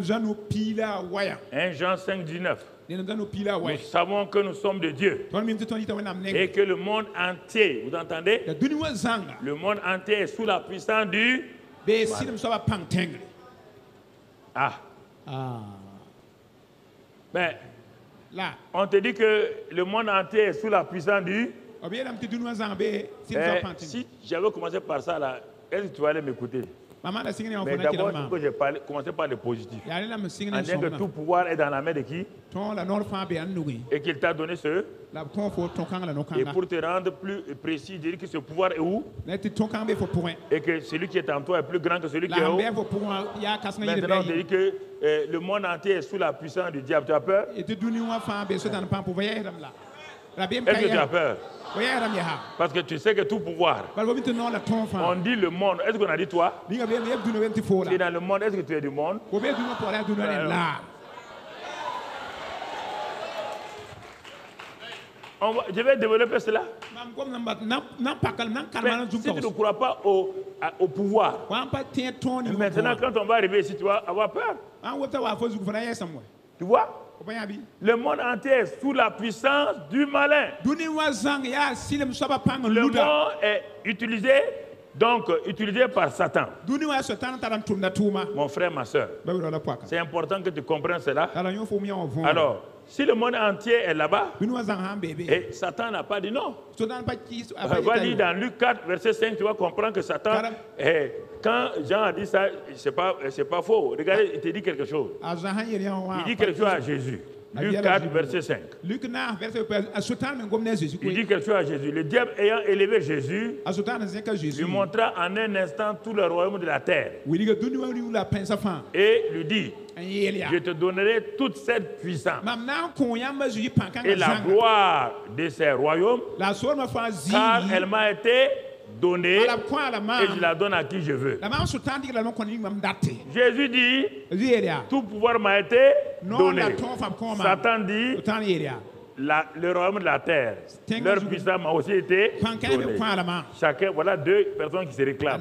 1 Jean 5, 19. Nous savons que nous sommes de Dieu et que le monde entier, vous entendez? Le monde entier est sous la puissance du mal. Ben, on te dit que le monde entier est sous la puissance du... Si j'avais commencé par ça, là, est-ce que tu vas aller m'écouter? Mais d'abord, il faut que je commence par le positif. En disant que tout pouvoir est dans la main de qui? Et qu'il t'a donné ce. Et pour te rendre plus précis, dire que ce pouvoir est où? Et que celui qui est en toi est plus grand que celui qui est où? Maintenant, on te dit que le monde entier est sous la puissance du diable. Tu as peur? Est-ce que tu as peur? Parce que tu sais que tout pouvoir, on dit le monde. Est-ce qu'on a dit toi? Tu es dans le monde, est-ce que tu es du monde? Je vais développer cela. Mais si tu ne crois pas au pouvoir, maintenant quand on va arriver ici, tu vas avoir peur. Tu vois? Le monde entier est sous la puissance du malin. Le monde est utilisé par Satan. Mon frère, ma soeur, c'est important que tu comprennes cela. Alors, si le monde entier est là-bas, et Satan n'a pas dit non. Va lire dans Luc 4, verset 5, tu vas comprendre que Satan, quand Jean a dit ça, c'est pas faux. Regardez, il te dit quelque chose. Il dit quelque chose à Jésus. Luc 4, verset 5. Il dit quelque chose à Jésus. Le diable ayant élevé Jésus, lui montra en un instant tout le royaume de la terre. Et lui dit, je te donnerai toute cette puissance et la gloire de ces royaumes, car elle m'a été donnée et je la donne à qui je veux. Jésus dit, tout pouvoir m'a été donné. Satan dit, le royaume de la terre, leur puissance m'a aussi été donnée. Chacun, voilà 2 personnes qui se réclament.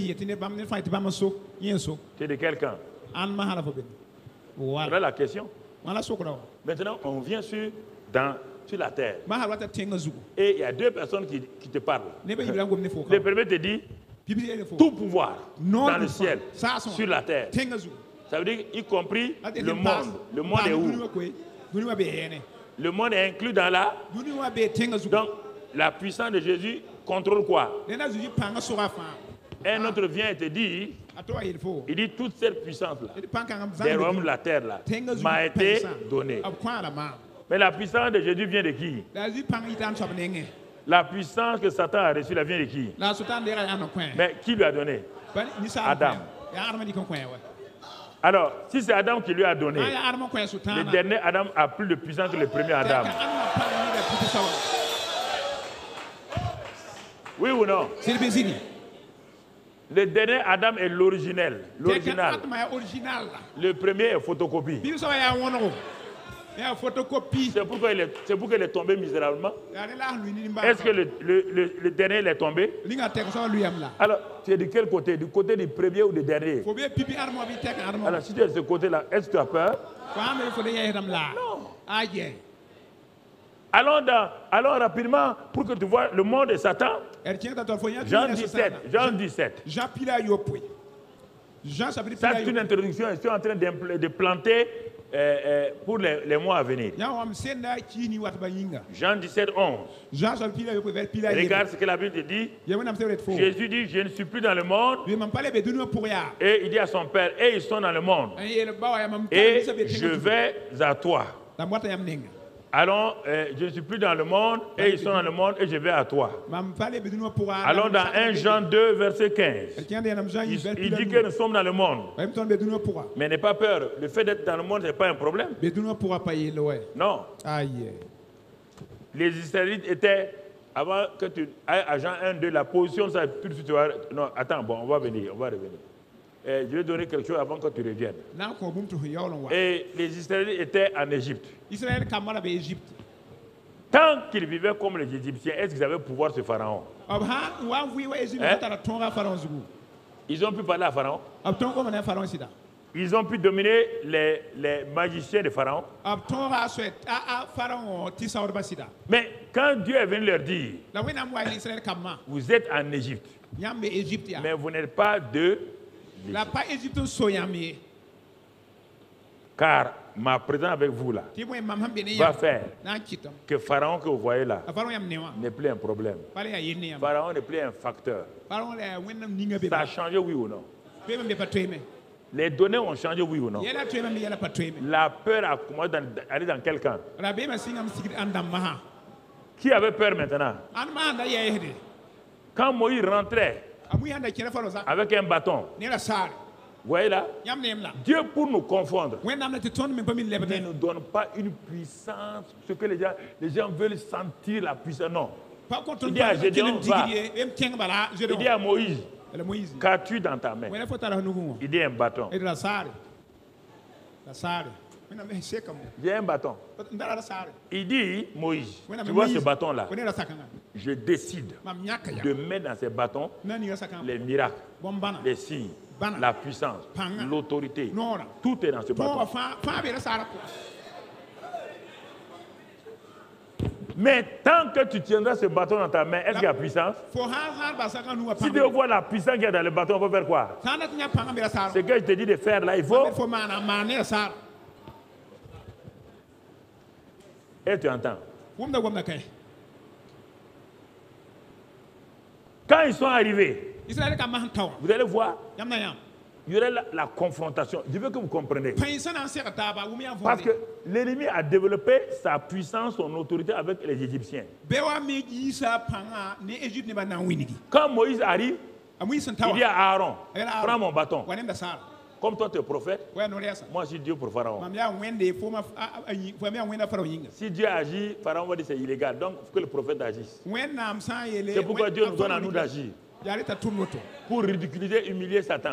Tu es de quel camp? Voilà la question. Maintenant, on vient dans sur la terre. Et il y a deux personnes qui te parlent. Le premier te dit tout pouvoir dans le ciel, sur la terre. Ça veut dire y compris le monde. Le monde est où? Le monde est inclus dans la... Donc, la puissance de Jésus contrôle quoi? Un autre vient et te dit, il dit toute cette puissance-là, des royaumes de la terre-là, m'a été donnée. Mais la puissance de Jésus vient de qui? La puissance que Satan a reçue, vient de qui? Mais qui lui a donné? Adam. Alors, si c'est Adam qui lui a donné, le dernier Adam a plus de puissance que le premier Adam. Oui ou non? Le dernier Adam est l'originel. Le premier est photocopie. C'est pourquoi il est tombé misérablement. Est-ce que le dernier est tombé? Alors, tu es de quel côté? Du côté du premier ou du dernier? Alors, si tu es de ce côté-là, est-ce que tu as peur? Non. Allons rapidement pour que tu vois le monde de Satan. Jean 17. Ça, c'est une introduction. Je suis en train de planter pour les mois à venir. Jean 17, 11. Regarde ce que la Bible dit. Jésus dit, je ne suis plus dans le monde. Et il dit à son Père, et ils sont dans le monde. Et je vais à toi. Allons, je ne suis plus dans le monde, et ils sont dans le monde, et je vais à toi. Allons dans 1 Jean 2, verset 15. Il dit que nous sommes dans le monde. Mais n'aie pas peur, le fait d'être dans le monde, ce n'est pas un problème. Non. Les Israélites étaient, avant que tu ailles à Jean 1, 2, la position, ça tout de suite, non, attends, bon, on va revenir. Je vais donner quelque chose avant que tu reviennes. Et les Israélites étaient en Égypte. Tant qu'ils vivaient comme les Égyptiens, est-ce qu'ils avaient pouvoir sur Pharaon? Ils ont pu parler à Pharaon. Ils ont pu dominer les magiciens de Pharaon. Mais quand Dieu est venu leur dire, vous êtes en Égypte, mais vous n'êtes pas de... Car ma présence avec vous là va faire que Pharaon que vous voyez là n'est plus un problème. Pharaon n'est plus un facteur. Ça a changé, oui ou non? Les données ont changé, oui ou non? La peur a commencé d'aller dans quel camp? Qui avait peur maintenant? Quand Moïse rentrait avec un bâton, vous voyez là, Dieu pour nous confondre ne nous donne pas une puissance, ce que les gens veulent sentir la puissance, non. Il dit à Gédéon, va. Il dit à Moïse, qu'as-tu dans ta main? Il dit un bâton. Il y a un bâton. Il dit, Moïse, tu vois ce bâton-là, je décide de mettre dans ce bâton les miracles, les signes, la puissance, l'autorité. Tout est dans ce bâton. Mais tant que tu tiendras ce bâton dans ta main, est-ce qu'il y a puissance? Si tu vois la puissance qu'il y a dans le bâton, on va faire quoi? Ce que je te dis de faire là, il faut... Et tu entends? Quand ils sont arrivés, vous allez voir, il y aurait la confrontation. Je veux que vous compreniez. Parce que l'ennemi a développé sa puissance, son autorité avec les Égyptiens. Quand Moïse arrive, il dit à Aaron, prends mon bâton. Comme toi tu es prophète, moi je suis Dieu pour Pharaon. Si Dieu agit, Pharaon va dire c'est illégal. Donc il faut que le prophète agisse. C'est pourquoi Dieu nous donne à nous d'agir. Pour ridiculiser, humilier Satan.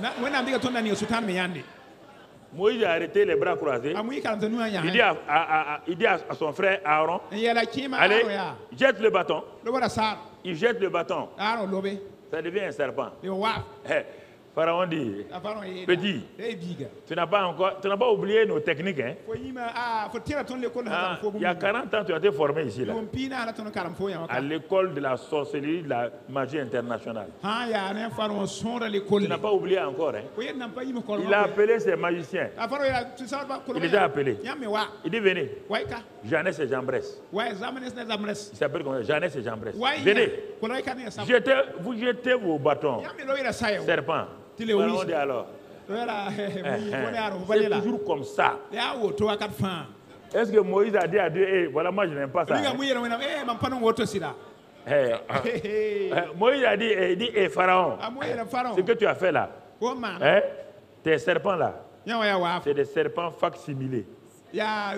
Moïse a arrêté les bras croisés. Il dit à son frère Aaron, allez, jette le bâton. Il jette le bâton. Ça devient un serpent. Pharaon dit, petit, tu n'as pas oublié nos techniques, hein? Il y a 40 ans, tu as été formé ici, là, à l'école de la sorcellerie, de la magie internationale. Tu n'as pas oublié encore, hein? Il a appelé ses magiciens. Il les a appelés. Il dit, venez. Jeannès et Jambres. Il s'appelle comme ça, Jeannès et Jambres. Venez. Vous jetez vos bâtons. Serpent. On dit alors. C'est toujours comme ça. Est-ce que Moïse a dit à Dieu, hey, voilà, moi je n'aime pas ça. Moïse a dit, hey, Pharaon, ce que tu as fait là, hein, tes serpents là, c'est des serpents facsimilés. Il n'y a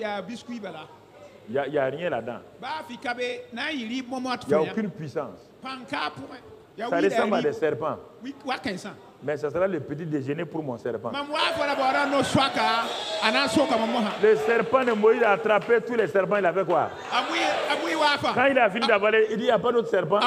rien là-dedans. Il n'y a aucune puissance. Ça ressemble à des serpents. Mais ce sera le petit déjeuner pour mon serpent. Le serpent de Moïse a attrapé tous les serpents. Il avait quoi? Quand il a fini d'avaler, il dit, il n'y a pas d'autre serpent.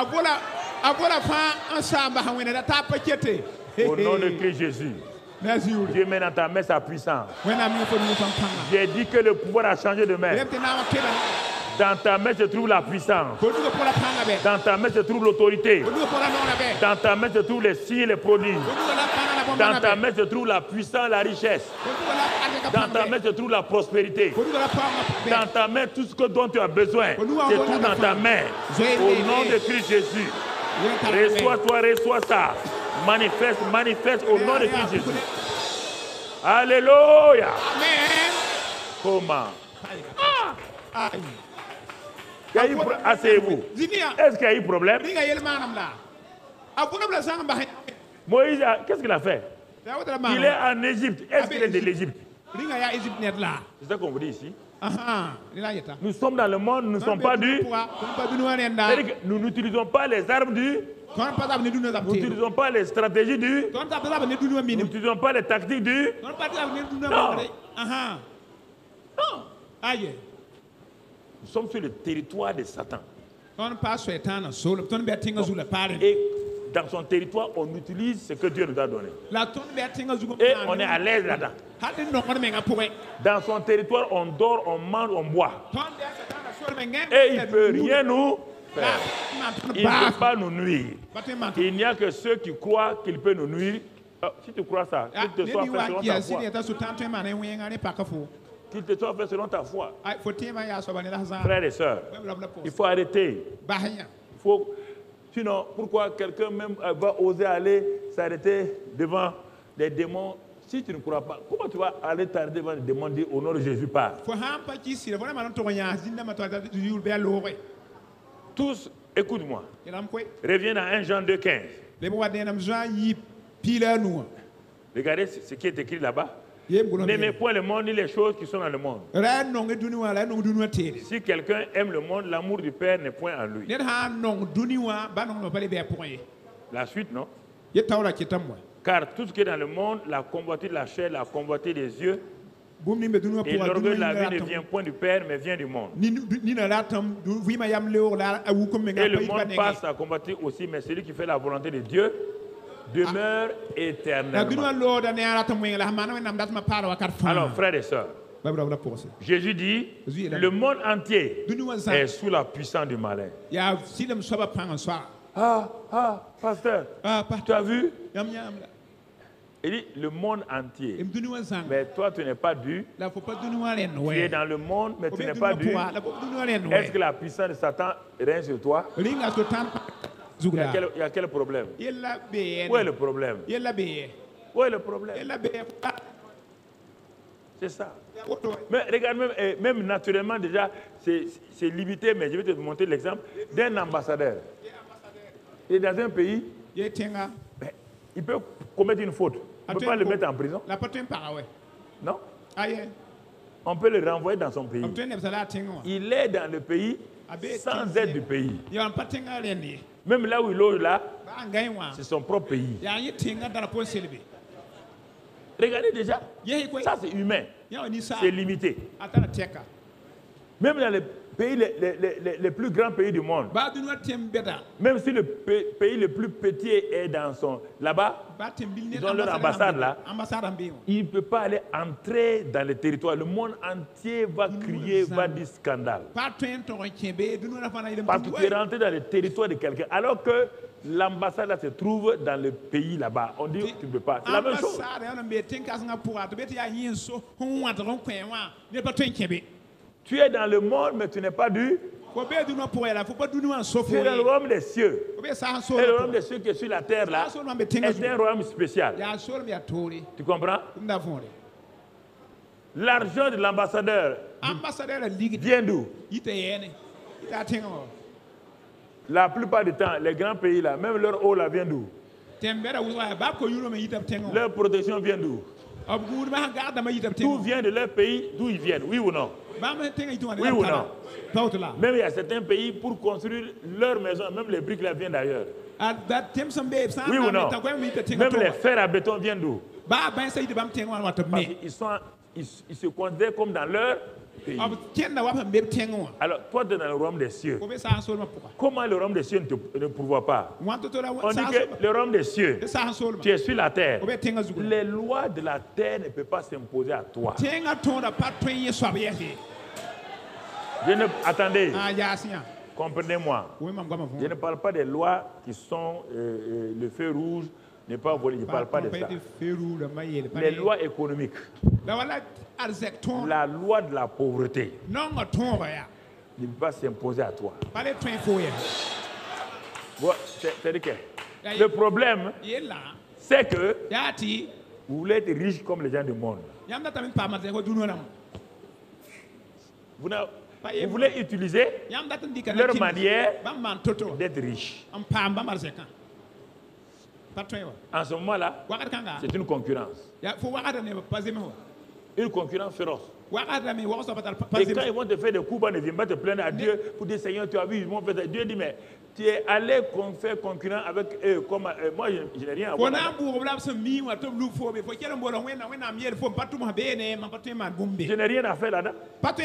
Au nom de Christ Jésus. Dieu met dans ta main sa puissance. J'ai dit que le pouvoir a changé de main. Dans ta main se trouve la puissance. Dans ta main se trouve l'autorité. Dans ta main se trouvent les signes et les prodiges. Dans ta main se trouve la puissance, la richesse. Dans ta main se trouve la prospérité. Dans ta main, tout ce dont tu as besoin, c'est tout dans ta main. Au nom de Christ Jésus. Reçois-toi, reçois ça. Manifeste au nom de Christ Jésus. Alléluia. Comment? Asseyez-vous. Est-ce qu'il y a eu problème? Moïse, qu'est-ce qu'il a fait? Il est en Égypte. Est-ce qu'il est de l'Égypte? C'est ça qu'on vous dit ici. Nous sommes dans le monde, nous ne sommes pas du. Nous n'utilisons pas les armes du. Nous n'utilisons pas les stratégies du. Nous n'utilisons pas les tactiques du. Non. Nous sommes sur le territoire de Satan. Et dans son territoire, on utilise ce que Dieu nous a donné. Et on est à l'aise là-dedans. Dans son territoire, on dort, on mange, on boit. Et il ne peut rien nous faire. Il ne peut pas nous nuire. Il n'y a que ceux qui croient qu'il peut nous nuire. Si tu crois ça, qu'il te soit fait selon ta foi. Qu'il te soit fait selon ta foi. Frères et sœurs, il faut arrêter. Il faut. Sinon, pourquoi quelqu'un même va oser aller s'arrêter devant des démons? Si tu ne crois pas, comment tu vas aller t'arrêter devant des démons et dire au nom de Jésus pas? Tous, écoute-moi. Reviens dans 1 Jean 2,15. Regardez ce qui est écrit là-bas. N'aimez point le monde ni les choses qui sont dans le monde. Si quelqu'un aime le monde, l'amour du Père n'est point en lui. La suite, non? Car tout ce qui est dans le monde, la convoitise de la chair, la convoitise des yeux, et l'orgueil de la vie ne vient point du Père, mais vient du monde. Et le monde passe à combattre aussi, mais celui qui fait la volonté de Dieu demeure éternellement. Alors, frères et sœurs, Jésus dit, le monde entier est sous la puissance du malin. Pasteur, tu as vu? Il dit, le monde entier. Mais toi, tu n'es pas dû. Tu es dans le monde, mais tu n'es pas dû. Est-ce que la puissance de Satan règne sur toi? Il y a quel problème? Où est le problème? Où est le problème? C'est ça. Mais regarde, même naturellement, déjà, c'est limité, mais je vais te montrer l'exemple d'un ambassadeur. Il est dans un pays, il peut commettre une faute. On ne peut pas le mettre en prison. Non? On peut le renvoyer dans son pays. Il est dans le pays sans aide du pays. Même là où il est là, c'est son propre pays. Regardez déjà, ça c'est humain, c'est limité. Même dans les pays, les plus grands pays du monde, même si le pays le plus petit est dans son... Là-bas, ils ont leur ambassade là, il ne peut pas aller entrer dans le territoire. Le monde entier va crier, va dire scandale. Parce que tu es rentré dans le territoire de quelqu'un, alors que l'ambassade là se trouve dans le pays là-bas. On dit que tu ne peux pas. C'est la même chose. Tu es dans le monde, mais tu n'es pas du... Tu es dans le royaume des cieux. Et le royaume des cieux qui est sur la terre là est un royaume spécial. Tu comprends? L'argent de l'ambassadeur vient d'où? La plupart du temps, les grands pays là, même leur eau là vient d'où? Leur protection vient d'où? Tout vient de leur pays, d'où ils viennent, oui ou non? Oui ou non? Même il y a certains pays, pour construire leur maison, même les briques là viennent d'ailleurs. Oui ou non? Même les fers à béton viennent d'où? Parce qu'ils se considèrent comme dans leur pays. Alors, toi, tu es dans le royaume des cieux. Comment le royaume des cieux ne pourvoit pas? On dit que le royaume des cieux, tu es sur la terre. Les lois de la terre ne peuvent pas s'imposer à toi. Attendez, comprenez-moi. Je ne parle pas des lois qui sont le feu rouge, n'est pas volé, je ne parle pas de ça. Les lois économiques. La loi de la pauvreté ne peut pas s'imposer à toi. Le problème, c'est que vous voulez être riche comme les gens du monde. Vous voulez utiliser leur manière d'être riche. En ce moment-là, c'est une concurrence. Une concurrence féroce. Et quand ils vont te faire des coups, ne viens pas te plaindre à Dieu pour dire Seigneur, tu as vu, ils m'ont fait ça. Dieu dit, mais tu es allé faire concurrence avec eux. Comme, moi, je n'ai rien à voir. Je n'ai rien à faire là-dedans.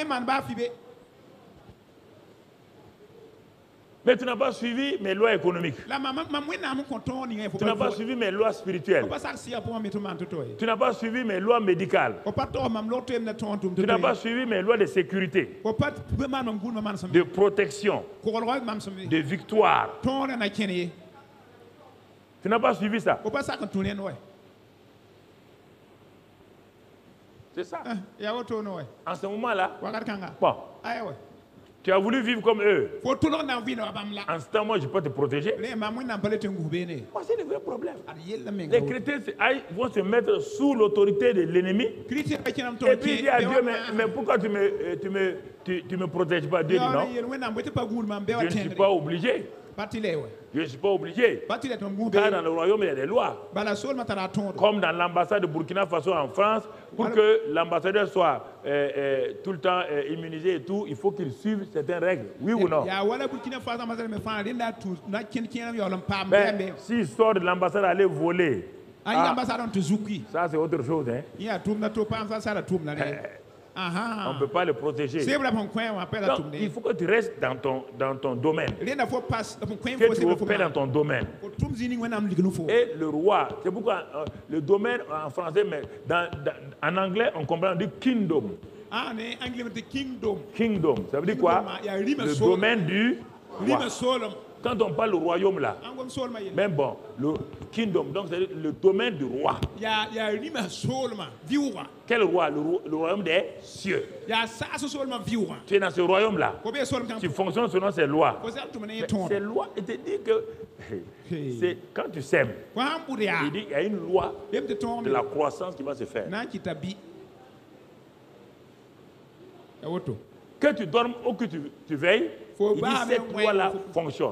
Mais tu n'as pas suivi mes lois économiques. Tu n'as pas suivi mes lois spirituelles. Tu n'as pas suivi mes lois médicales. Tu n'as pas suivi mes lois de sécurité, de protection, de victoire. Tu n'as pas suivi ça. C'est ça. En ce moment-là, bon. Tu as voulu vivre comme eux. En ce temps, moi, je peux te protéger. C'est le vrai problème. Les chrétiens vont se mettre sous l'autorité de l'ennemi. Et puis dire à Dieu, mais pourquoi tu me protèges pas? Dieu dit non. Je ne suis pas obligé. Je ne suis pas obligé. Car dans le royaume, il y a des lois. Comme dans l'ambassade de Burkina Faso en France, pour que l'ambassadeur soit tout le temps immunisé et tout, il faut qu'il suive certaines règles. Oui ou non? Mais s'il sort de l'ambassade à aller voler, ça c'est autre chose. Hein? On ne peut pas le protéger. Donc, il faut que tu restes dans ton domaine. Que tu opères dans ton domaine. Et le roi, c'est pourquoi le domaine en français, mais en anglais, on comprend, on dit kingdom. Kingdom, ça veut dire quoi? Le domaine du roi. Quand on parle du royaume là, même bon, le kingdom, donc c'est le domaine du roi. Quel roi? Le royaume des cieux. Tu es dans ce royaume là. Tu fonctionnes selon ces lois. Ces lois, il te dit que c'est quand tu sèmes, il dit qu'il y a une loi de la croissance qui va se faire. Que tu dormes ou que tu veilles, il dit cette loi-là fonctionne.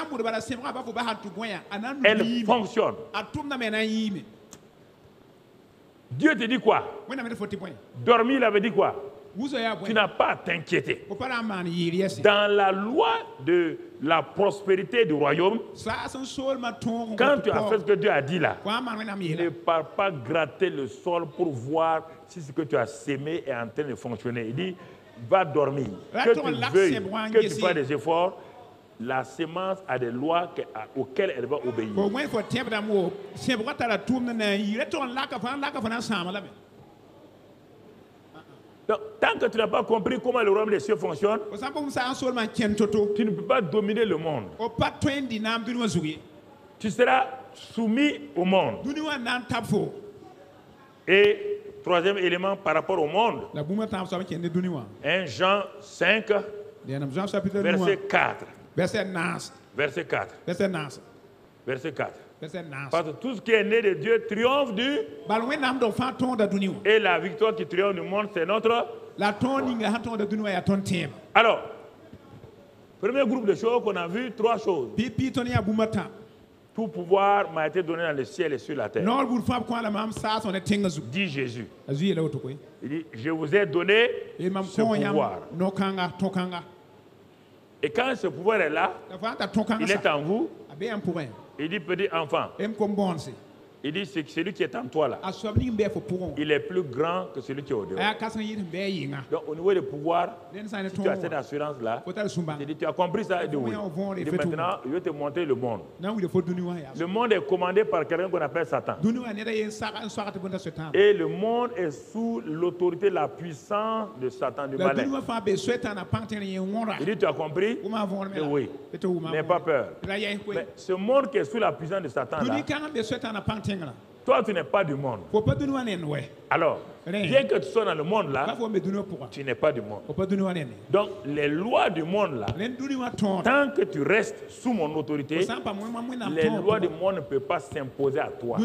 Elle fonctionne. Dieu te dit quoi? Dormir, il avait dit quoi? Tu n'as pas à t'inquiéter. Dans la loi de la prospérité du royaume, quand tu as fait ce que Dieu a dit là, ne pars pas gratter le sol pour voir si ce que tu as sémé est en train de fonctionner. Il dit, va dormir, que tu veuilles, que tu fasses des efforts, la sémence a des lois auxquelles elle va obéir. Donc, tant que tu n'as pas compris comment le royaume des cieux fonctionne, tu ne peux pas dominer le monde. Tu seras soumis au monde. Et troisième élément par rapport au monde, 1 Jean 5, verset 4. Verset 4. Verset 4. Parce que tout ce qui est né de Dieu triomphe du... Et la victoire qui triomphe du monde, c'est notre... Alors, premier groupe de choses qu'on a vu, 3 choses. Tout pouvoir m'a été donné dans le ciel et sur la terre. Dit Jésus. Il dit, je vous ai donné ce pouvoir. Et quand ce pouvoir est là, il est en vous. Il dit, petit enfant, il dit, c'est celui qui est en toi là, il est plus grand que celui qui est au dehors. Donc au niveau du pouvoir, si tu as cette assurance-là, tu as compris ça, et oui. Et maintenant, je vais te montrer le monde. Le monde est commandé par quelqu'un qu'on appelle Satan. Et le monde est sous l'autorité, la puissance de Satan, du malin. Il dit, tu as compris? Et oui. N'aie pas peur. Mais ce monde qui est sous la puissance de Satan là, toi, tu n'es pas du monde. Alors, bien que tu sois dans le monde là, tu n'es pas du monde. Donc, les lois du monde là, tant que tu restes sous mon autorité, les lois du monde ne peuvent pas s'imposer à toi. Il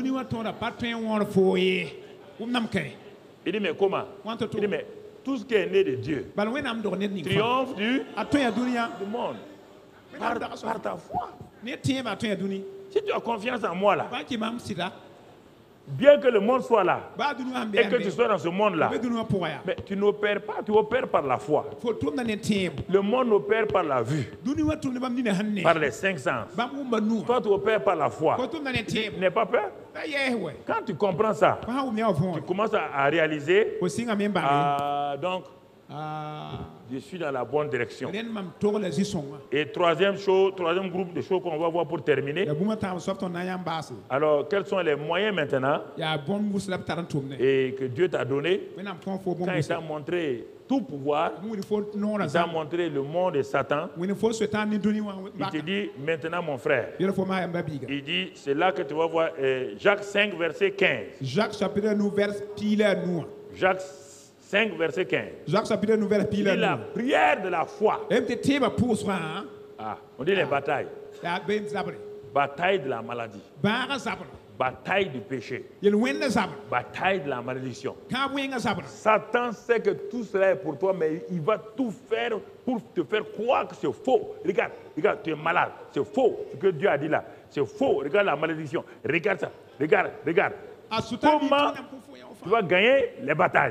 dit, mais comment? Il dit, mais tout ce qui est né de Dieu triomphe du monde par ta foi. Si tu as confiance en moi là, bien que le monde soit là et que tu sois dans ce monde-là, mais tu n'opères pas, tu opères par la foi. Le monde opère par la vue, par les 5 sens. Toi, tu opères par la foi. Tu n'es pas peur? Quand tu comprends ça, tu commences à réaliser, donc, je suis dans la bonne direction. Et troisième groupe de choses qu'on va voir pour terminer. Alors, quels sont les moyens maintenant et que Dieu t'a donné quand il t'a montré tout pouvoir, il t'a montré le monde et Satan. Il te dit maintenant mon frère. Il dit, c'est là que tu vas voir Jacques 5 verset 15. Jacques 5, verset 15. Il dit la prière de la foi. On dit les batailles. Bataille de la maladie. Bataille du péché. Bataille de la malédiction. Satan sait que tout cela est pour toi, mais il va tout faire pour te faire croire que c'est faux. Regarde, tu es malade. C'est faux ce que Dieu a dit là. C'est faux. Regarde la malédiction. Regarde ça. Regarde. Comment tu vas gagner les batailles?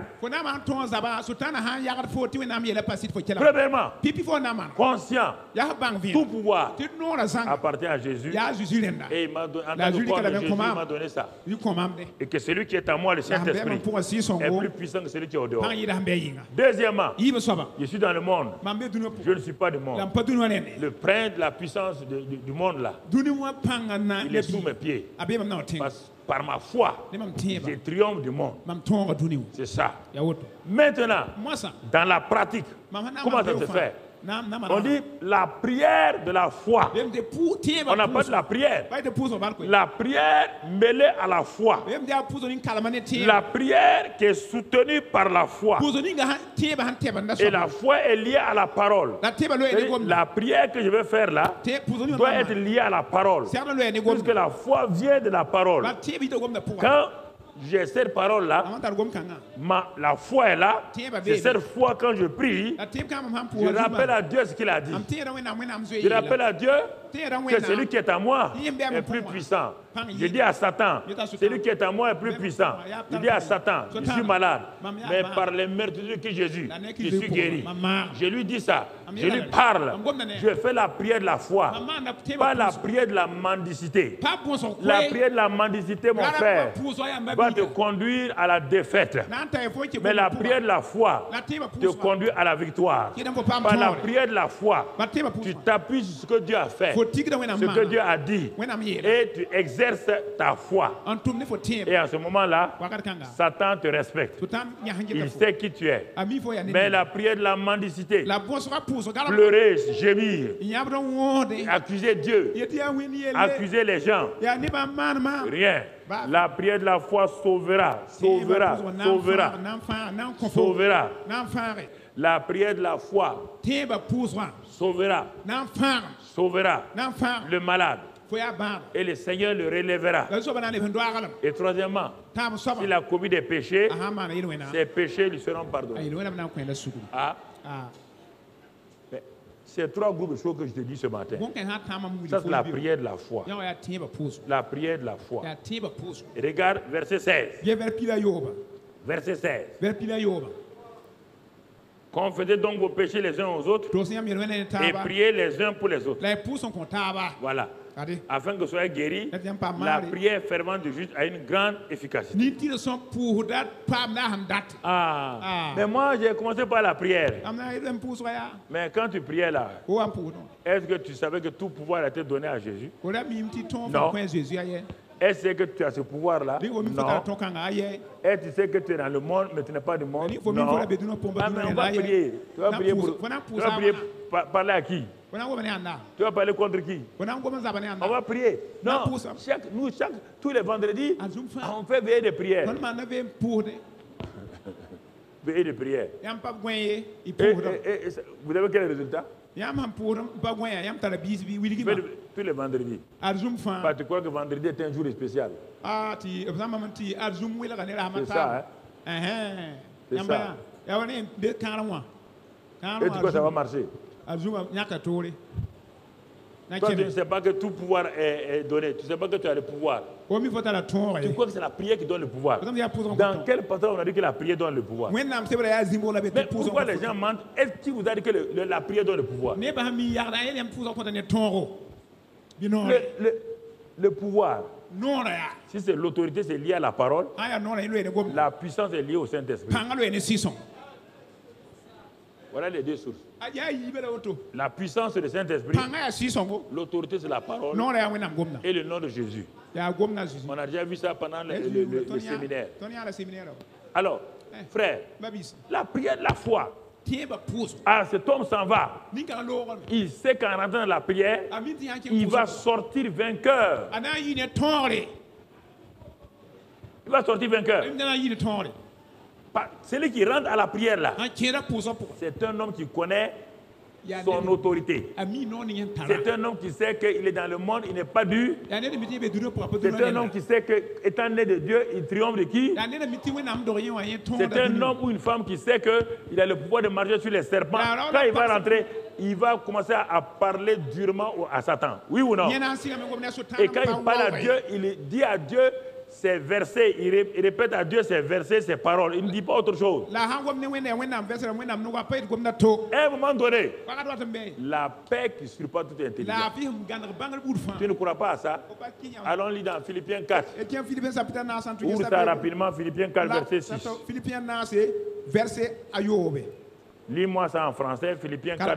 Premièrement, conscient, tout pouvoir appartient à Jésus. Et il m'a donné ça. Et que celui qui est en moi, le Saint-Esprit, est plus puissant que celui qui est au dehors. Deuxièmement, je suis dans le monde. Je ne suis pas du monde. Le prince de la puissance du monde là, il est sous mes pieds. Par ma foi, je triomphe du monde. C'est ça. Maintenant, dans la pratique, comment ça se fait? On dit la prière de la foi. On n'a pas de la prière. La prière mêlée à la foi. La prière qui est soutenue par la foi. Et la foi est liée à la parole. La prière que je vais faire là doit être liée à la parole. Puisque la foi vient de la parole. Quand j'ai cette parole-là, la foi est là. C'est cette foi quand je prie, je rappelle à Dieu ce qu'il a dit. Je rappelle à Dieu que celui qui est en moi est plus puissant. Je dis à Satan, celui qui est en moi est plus puissant. Je dis à Satan, je suis malade. Mais par les meurtres de Jésus, je suis guéri. Je lui dis ça. Je lui parle. Je fais la prière de la foi. Pas la prière de la mendicité. La prière de la mendicité, mon frère, va te conduire à la défaite. Mais la prière de la foi te conduit à la victoire. Par la prière de la foi, tu t'appuies sur ce que Dieu a fait, ce que Dieu a dit, et tu exerces ta foi. Et à ce moment-là, Satan te respecte. Il sait qui tu es. Mais la prière de la mendicité, pleurer, gémir, accuser Dieu, accuser les gens, rien. La prière de la foi sauvera, sauvera, sauvera, sauvera. La prière de la foi sauvera, sauvera le malade. Et le Seigneur le relèvera. Et troisièmement, s'il a commis des péchés, ses péchés lui seront pardonnés. C'est trois groupes de choses que je te dis ce matin. Ça, c'est la prière de la foi. La prière de la foi. Et regarde verset 16. Verset 16. Confessez donc vos péchés les uns aux autres et priez les uns pour les autres. Voilà. Afin que vous soyez guéris, la prière fervente du juste a une grande efficacité. Mais moi, j'ai commencé par la prière. Mais quand tu priais là, est-ce que tu savais que tout pouvoir a été donné à Jésus? Non. Est-ce que tu as ce pouvoir-là? Non. Et tu sais que tu es dans le monde, mais tu n'es pas du monde? Non. Mais on va prier. Tu vas prier parler à qui? Tu vas parler contre qui? On va prier. Non, tous les vendredis, on fait veiller de prière. Veiller de prière. Et vous avez quel résultat? Tous les vendredis. Tu crois que vendredi est un jour spécial? C'est ça, hein? C'est ça. Et tu crois que ça va marcher? Toi, tu ne sais pas que tout pouvoir est donné. Tu ne sais pas que tu as le pouvoir. Tu crois que c'est la prière qui donne le pouvoir. Dans quel passage on a dit que la prière donne le pouvoir? Mais pourquoi les gens mentent? Est-ce qu'il vous a dit que la prière donne le pouvoir? Le pouvoir, si c'est l'autorité, c'est lié à la parole. La puissance est liée au Saint-Esprit. Voilà les deux sources. La puissance c'est le Saint-Esprit, l'autorité c'est la parole et le nom de Jésus. On a déjà vu ça pendant le séminaire. Alors, frère, la prière de la foi. Cet homme s'en va. Il sait qu'en rentrant dans la prière, il va sortir vainqueur. Il va sortir vainqueur. Celui qui rentre à la prière là, c'est un homme qui connaît son autorité. C'est un homme qui sait qu'il est dans le monde, il n'est pas dû. C'est un homme qui sait qu'étant né de Dieu, il triomphe de qui? C'est un homme ou une femme qui sait qu'il a le pouvoir de marcher sur les serpents. Quand il va rentrer, il va commencer à parler durement à Satan. Oui ou non? Et quand il parle à Dieu, il dit à Dieu ses versets, il répète à Dieu ses versets, ses paroles. Il ne dit pas autre chose. À un moment donné, la paix qui surpasse toute intelligence. Tu ne crois pas à ça? Allons lire dans Philippiens 4. Ouvre ça rapidement, Philippiens 4, verset 6. Lis-moi ça en français, Philippiens 4,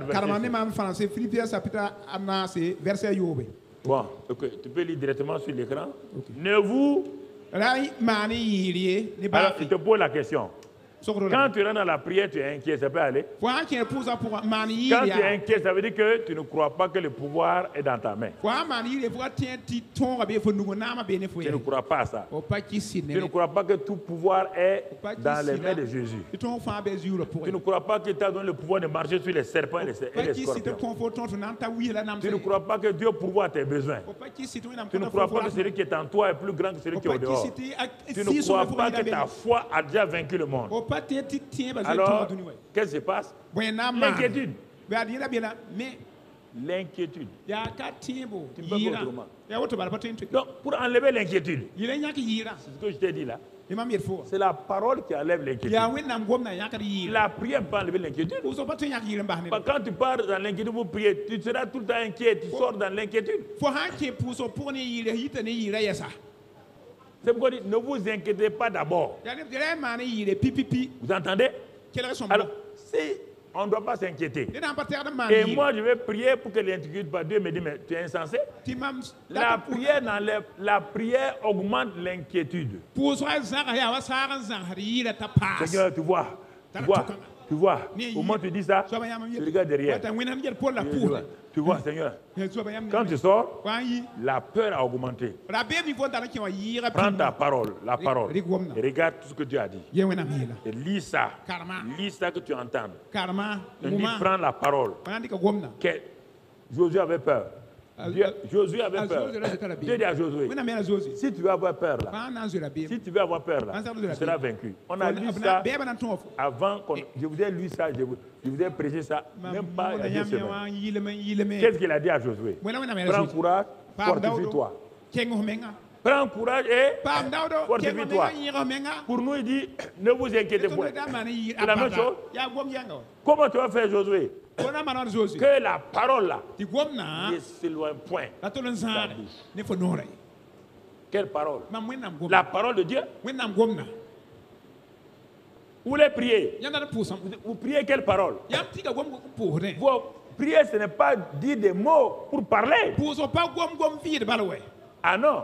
verset 6. Bon, okay. Tu peux lire directement sur l'écran. Okay. Ne vous... Alors, il te pose la question. Quand tu rentres dans la prière, tu es inquiet, ça peut aller? Quand tu es inquiet, ça veut dire que tu ne crois pas que le pouvoir est dans ta main. Tu ne crois pas à ça. Tu ne crois pas que tout pouvoir est dans les mains de Jésus. Tu ne crois pas qu'il t'a donné le pouvoir de marcher sur les serpents et les scorpions. Tu ne crois pas que Dieu pourvoit à tes besoins. Tu ne crois pas que celui qui est en toi est plus grand que celui qui est au dehors. Tu ne crois pas que ta foi a déjà vaincu le monde. Alors, qu'est-ce qui se passe? L'inquiétude. l'inquiétude. Tu ne peux pas faire autrement. Donc, pour enlever l'inquiétude, c'est ce que je t'ai dit là. C'est la parole qui enlève l'inquiétude. La prière peut enlever l'inquiétude. Quand tu pars dans l'inquiétude pour prier, tu seras tout le temps inquiet. Tu sors dans l'inquiétude. C'est pourquoi je dis, ne vous inquiétez pas d'abord. Vous entendez? Alors, si on ne doit pas s'inquiéter. Et moi, je vais prier pour que l'inquiétude pas. Dieu me dit, mais tu es insensé. La prière augmente l'inquiétude. Seigneur, tu vois, au moment où tu dis ça, tu regardes derrière. Tu vois, Seigneur, quand tu sors, la peur a augmenté. Prends ta parole, la parole, et regarde tout ce que Dieu a dit. Et lis ça que tu entends. Et dis, prends la parole. Josué avait peur. Josué avait peur. Dieu dit à Josué, si tu veux avoir peur là, tu seras vaincu. On a lu ça avant, je vous ai lu ça, je vous ai prêché ça, même pas il y a 2 semaines. Qu'est-ce qu'il a dit à Josué? Prends courage, fortifie-toi. Prends courage et fortifie-toi. Pour nous, il dit, ne vous inquiétez pas. C'est la même chose. Comment tu vas faire, Josué? Que la parole là ne s'éloigne point de ta bouche. Quelle parole? La parole de Dieu. Vous voulez prier? Vous priez quelle parole? Vous priez, ce n'est pas dire des mots pour parler. Ah non.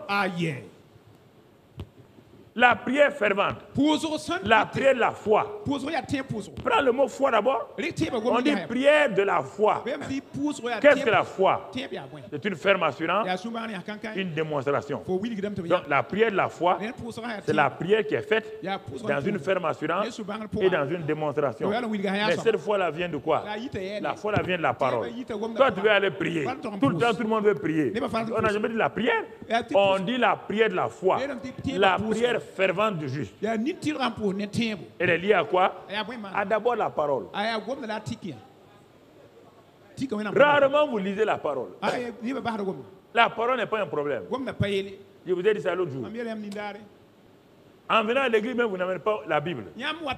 La prière fervente. La prière de la foi. Prends le mot foi d'abord. On dit prière de la foi. Qu'est-ce que la foi? C'est une ferme assurance, une démonstration. Donc la prière de la foi, c'est la prière qui est faite dans une ferme assurance et dans une démonstration. Mais cette foi-là vient de quoi? La foi-là vient de la parole. Toi, tu veux aller prier. Tout le temps, tout le monde veut prier. On n'a jamais dit la prière. On dit la prière de la foi. La prière fervente du juste. Elle est liée à quoi? À d'abord la parole. Rarement vous lisez la parole. La parole n'est pas un problème. Je vous ai dit ça l'autre jour. En venant à l'église, même vous n'amenez pas la Bible. Vous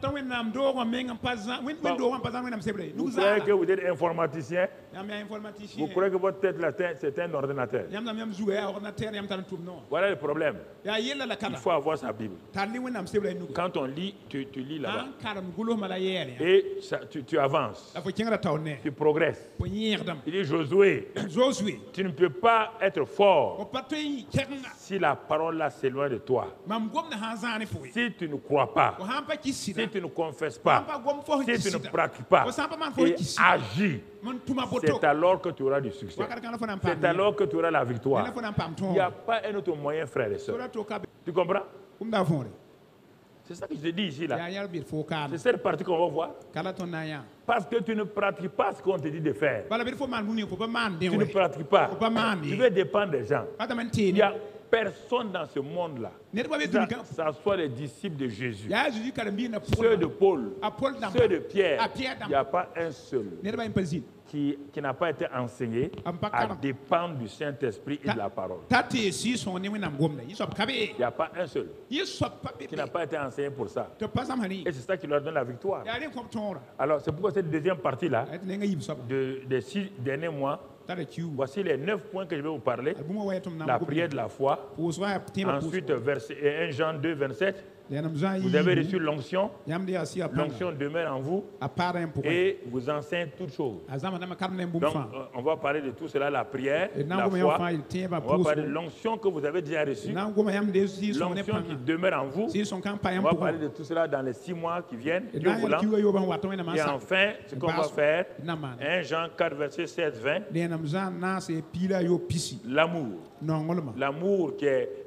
croyez que vous êtes informaticien? Vous croyez que votre tête là, c'est un ordinateur? Voilà le problème. Il faut avoir sa Bible. Quand on lit, tu lis là-bas. Et ça, tu avances. Tu progresses. Il dit Josué, tu ne peux pas être fort si la parole là s'éloigne de toi. Si tu ne crois pas, si tu ne confesses pas, si tu ne pratiques pas et agis, c'est alors que tu auras du succès. C'est alors que tu auras la victoire. Il n'y a pas un autre moyen, frère et soeur. Tu comprends? C'est ça que je te dis ici là. C'est cette partie qu'on va voir. Parce que tu ne pratiques pas ce qu'on te dit de faire. Tu ne pratiques pas. Tu veux dépendre des gens. Il y a personne dans ce monde-là, ça soit les disciples de Jésus, ceux de Paul, ceux de Pierre, il n'y a pas un seul qui n'a pas été enseigné à dépendre du Saint-Esprit et de la parole. Il n'y a pas un seul qui n'a pas été enseigné pour ça. Et c'est ça qui leur donne la victoire. Alors c'est pourquoi cette deuxième partie-là, des 6 derniers mois, voici les 9 points que je vais vous parler. La prière de la foi. Ensuite, 1 Jean 2, 27. Vous avez reçu l'onction. L'onction demeure en vous et vous enseigne toutes choses. Donc, on va parler de tout cela, la prière, la foi. On va parler de l'onction que vous avez déjà reçue. L'onction qui demeure en vous. On va parler de tout cela dans les 6 mois qui viennent. Dieu voulant. Et enfin, ce qu'on va faire, 1 Jean 4, verset 7, 20. L'amour. L'amour qui est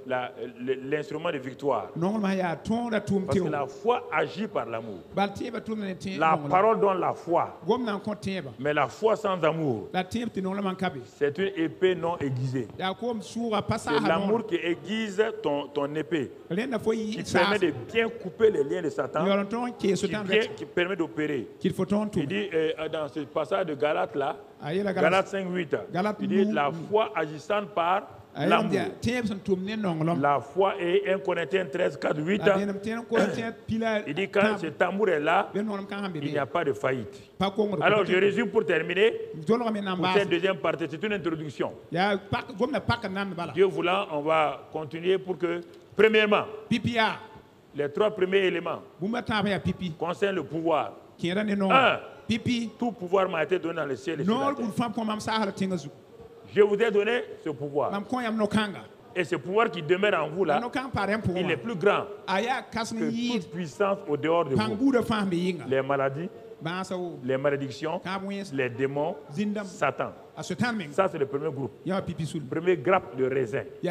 l'instrument de victoire. Parce que la foi agit par l'amour. La parole donne la foi. Mais la foi sans amour, c'est une épée non aiguisée. C'est l'amour qui aiguise ton épée, qui permet de bien couper les liens de Satan, qui permet d'opérer. Il dit dans ce passage de Galates là, Galates 5:8, il dit la foi agissant par l'amour. La foi est 1 Corinthiens 13:4-8. Il dit quand cet amour est là, il n'y a pas de faillite. Alors je résume pour terminer. Pour cette deuxième partie, c'est une introduction. Dieu voulant, on va continuer pour que, premièrement, les 3 premiers éléments concernent le pouvoir. 1. Tout pouvoir m'a été donné dans le ciel et sur la terre. Je vous ai donné ce pouvoir. Et ce pouvoir qui demeure en vous là, il est plus grand que toute puissance au dehors de vous. Les maladies, les malédictions, les démons, Satan. Ça, c'est le premier groupe. Le premier grappe de raisin. Il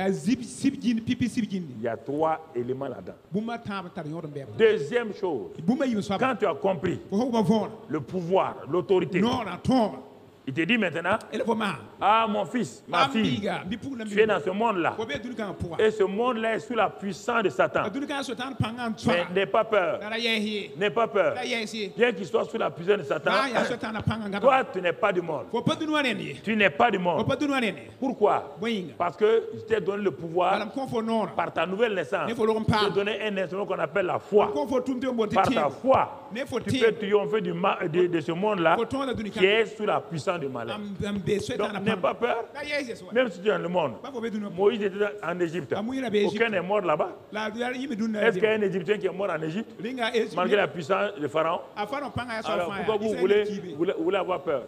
y a 3 éléments là-dedans. Deuxième chose, quand tu as compris le pouvoir, l'autorité, il te dit maintenant, ah mon fils, ma fille, tu es dans ce monde-là. Et ce monde-là est sous la puissance de Satan. Mais n'aie pas peur. N'aie pas peur. Bien qu'il soit sous la puissance de Satan, toi tu n'es pas du monde. Tu n'es pas du monde. Pourquoi? Parce que je t'ai donné le pouvoir par ta nouvelle naissance. Je t'ai donné un instrument qu'on appelle la foi. Par ta foi, tu peux triompher de ce monde-là qui est sous la puissance du malin. Donc n'aie pas peur. Même si tu es dans le monde. Moïse était en Égypte. Aucun n'est mort là-bas. Est-ce qu'il y a un Égyptien qui est mort en Égypte malgré la puissance de Pharaon? Alors pourquoi vous voulez avoir peur?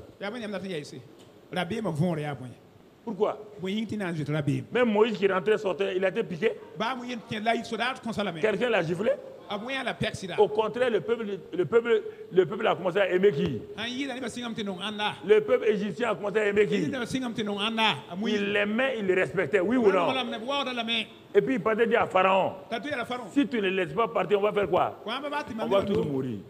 Pourquoi? Même Moïse qui rentrait, sortait, il a été piqué. Quelqu'un l'a giflé. Au contraire, le peuple a commencé à aimer qui? Le peuple égyptien a commencé à aimer qui? Il l'aimait, il le respectait, oui ou non? Et puis il partait dire à Pharaon, si tu ne laisses pas partir, on va faire quoi? On va tous mourir.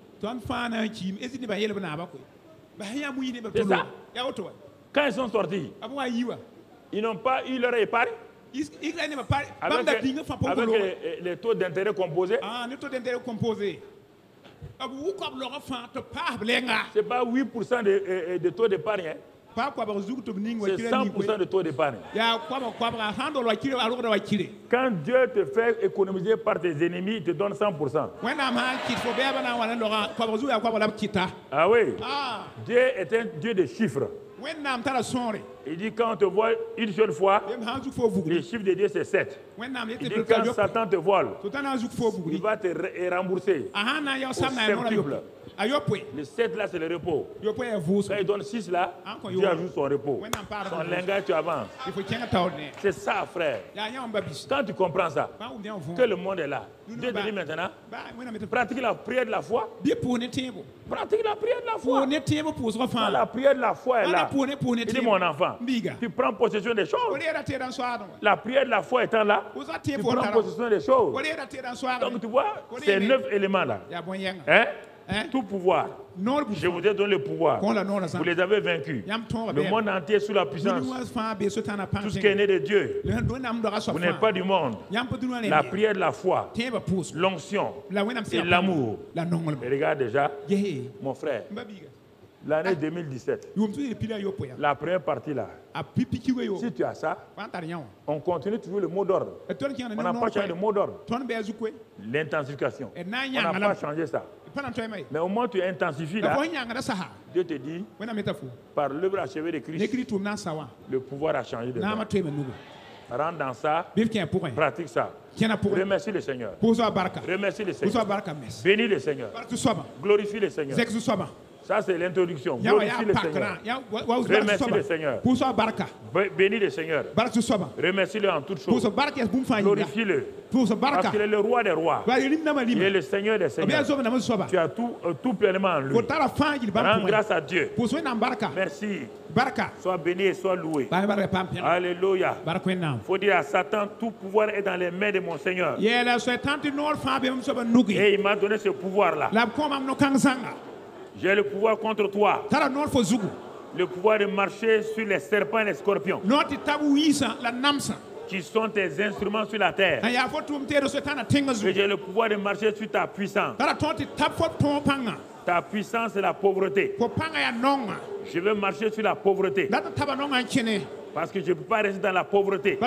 C'est ça. Quand ils sont sortis, ils n'ont pas eu leur épargne. Avec les taux d'intérêt composés. Ce n'est pas 8% de taux d'épargne. C'est 100% de taux d'épargne. Quand Dieu te fait économiser par tes ennemis, il te donne 100%. Ah oui. Dieu est un Dieu de chiffres. Il dit quand on te voit une seule fois, le chiffre de Dieu c'est 7. Il dit quand Satan te vole, il va te rembourser au septuple. Le 7 là c'est le repos. Quand il donne 6 là, Dieu ajoute son repos. Son lingage tu avances. C'est ça frère. Quand tu comprends ça, que le monde est là, Dieu te dit maintenant, pratique la prière de la foi. Pratique la prière de la foi. Quand la prière de la foi est là, il dit mon enfant, tu prends possession des choses. La prière de la foi étant là, tu prends possession des choses. Donc tu vois, ces 9 éléments là. Tout pouvoir. Je vous ai donné le pouvoir. Vous les avez vaincus. Le monde entier est sous la puissance. Tout ce qui est né de Dieu. Vous n'êtes pas du monde. La prière de la foi, l'onction et l'amour. Et regarde déjà, mon frère, l'année 2017, la première partie là, si tu as ça, on continue toujours le mot d'ordre. On n'a pas changé le mot d'ordre. L'intensification. On n'a pas changé ça. Mais au moins tu intensifies là, Dieu te dit, par l'œuvre achevée de Christ, le pouvoir a changé de moi. Rentre dans ça, pratique ça. Remercie le Seigneur. Remercie le Seigneur. Bénis le Seigneur. Glorifie le Seigneur. Ça, c'est l'introduction. Glorifie le Seigneur. Remercie le Seigneur. Bénis le Seigneur. Remercie-le en toutes choses. Glorifie-le. Parce qu'il est le roi des rois. Il est le Seigneur des seigneurs. Tu as tout pleinement en lui. Rends grâce à Dieu. Merci. Sois béni et sois loué. Alléluia. Il faut dire à Satan, tout pouvoir est dans les mains de mon Seigneur. Et il m'a donné ce pouvoir-là. J'ai le pouvoir contre toi. Le pouvoir de marcher sur les serpents et les scorpions, qui sont tes instruments sur la terre. Et j'ai le pouvoir de marcher sur ta puissance. Ta puissance est la pauvreté. Je veux marcher sur la pauvreté. Parce que je ne peux pas rester dans la pauvreté.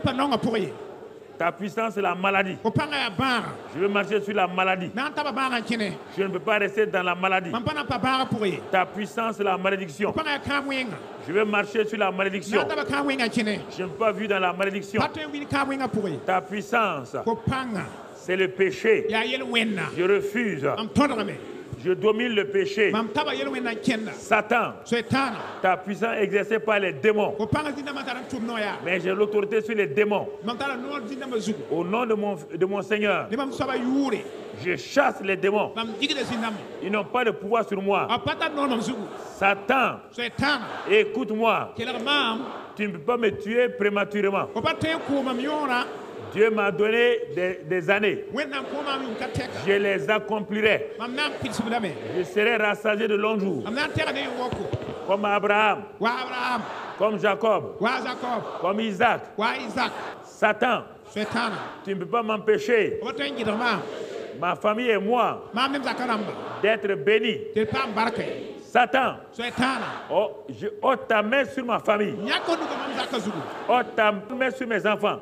Ta puissance est la maladie. Je veux marcher sur la maladie. Je ne peux pas rester dans la maladie. Ta puissance est la malédiction. Je veux marcher sur la malédiction. Je ne peux pas vivre dans la malédiction. Ta puissance, c'est le péché. Je refuse. Je domine le péché. Satan, ta puissance est exercée par les démons. Mais j'ai l'autorité sur les démons. Au nom de mon Seigneur, je chasse les démons. Ils n'ont pas de pouvoir sur moi. Satan, écoute-moi. Tu ne peux pas me tuer prématurément. Dieu m'a donné des années. Je les accomplirai. Je serai rassasié de longs jours. Comme Abraham. Comme Jacob. Comme Isaac. Satan, tu ne peux pas m'empêcher, ma famille et moi, d'être bénis. Satan, je ôte ta main sur ma famille. Ôte ta main sur mes enfants.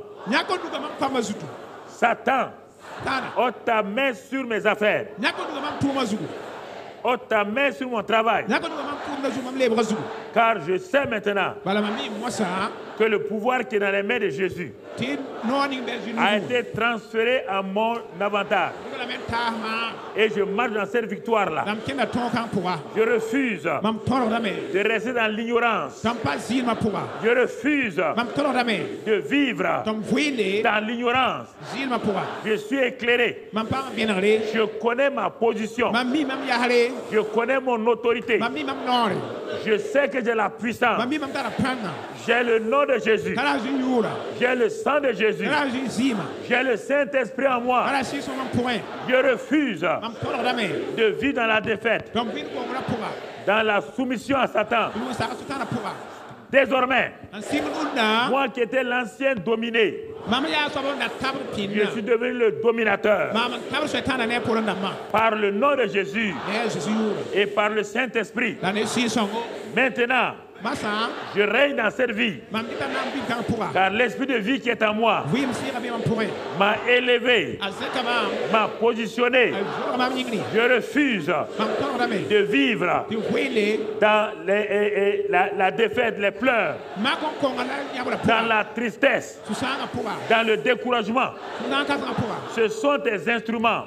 Satan, ôte ta main sur mes affaires. Ôte ta main sur mon travail. Car je sais maintenant que le pouvoir qui est dans les mains de Jésus a été transféré à mon avantage. Et je marche dans cette victoire-là. Je refuse de rester dans l'ignorance. Je refuse de vivre dans l'ignorance. Je suis éclairé. Je connais ma position. Je connais mon autorité. Je sais que j'ai la puissance. J'ai le nom de Jésus. J'ai le sang de Jésus. J'ai le Saint-Esprit en moi. Je refuse de vivre dans la défaite, dans la soumission à Satan. Désormais, moi qui étais l'ancien dominé, je suis devenu le dominateur. Par le nom de Jésus et par le Saint-Esprit. Maintenant, je règne dans cette vie, car l'esprit de vie qui est en moi m'a élevé, m'a positionné. Je refuse de vivre dans la défaite, les pleurs, dans la tristesse, dans le découragement. Ce sont des instruments.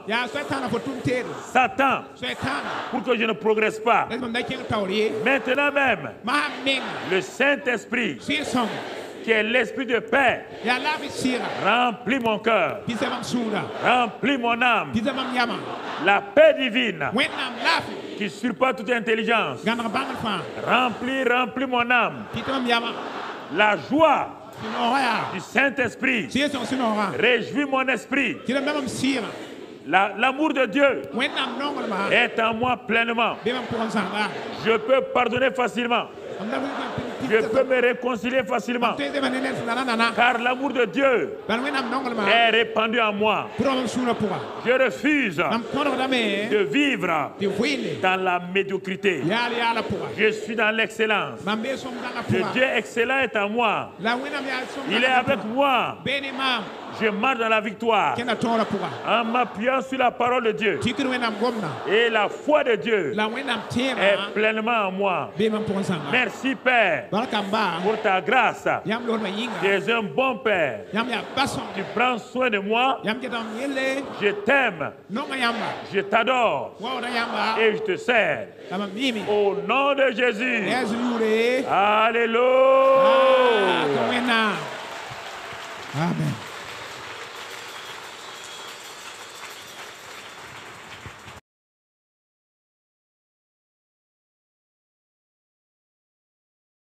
Satan, pour que je ne progresse pas. Maintenant même, le Saint-Esprit, qui est l'esprit de paix, remplit mon cœur, remplit mon âme. La paix divine qui surpasse toute intelligence remplit mon âme. La joie du Saint-Esprit réjouit mon esprit. L'amour de Dieu est en moi pleinement. Je peux pardonner facilement. Je peux me réconcilier facilement. Car l'amour de Dieu est répandu en moi. Je refuse de vivre dans la médiocrité. Je suis dans l'excellence. Le Dieu excellent est en moi. Il est avec moi. Je marche dans la victoire en m'appuyant sur la parole de Dieu. Et la foi de Dieu est pleinement en moi. Merci Père pour ta grâce. Tu es un bon Père. Tu prends soin de moi. Je t'aime. Je t'adore. Et je te sers. Au nom de Jésus. Alléluia. Amen.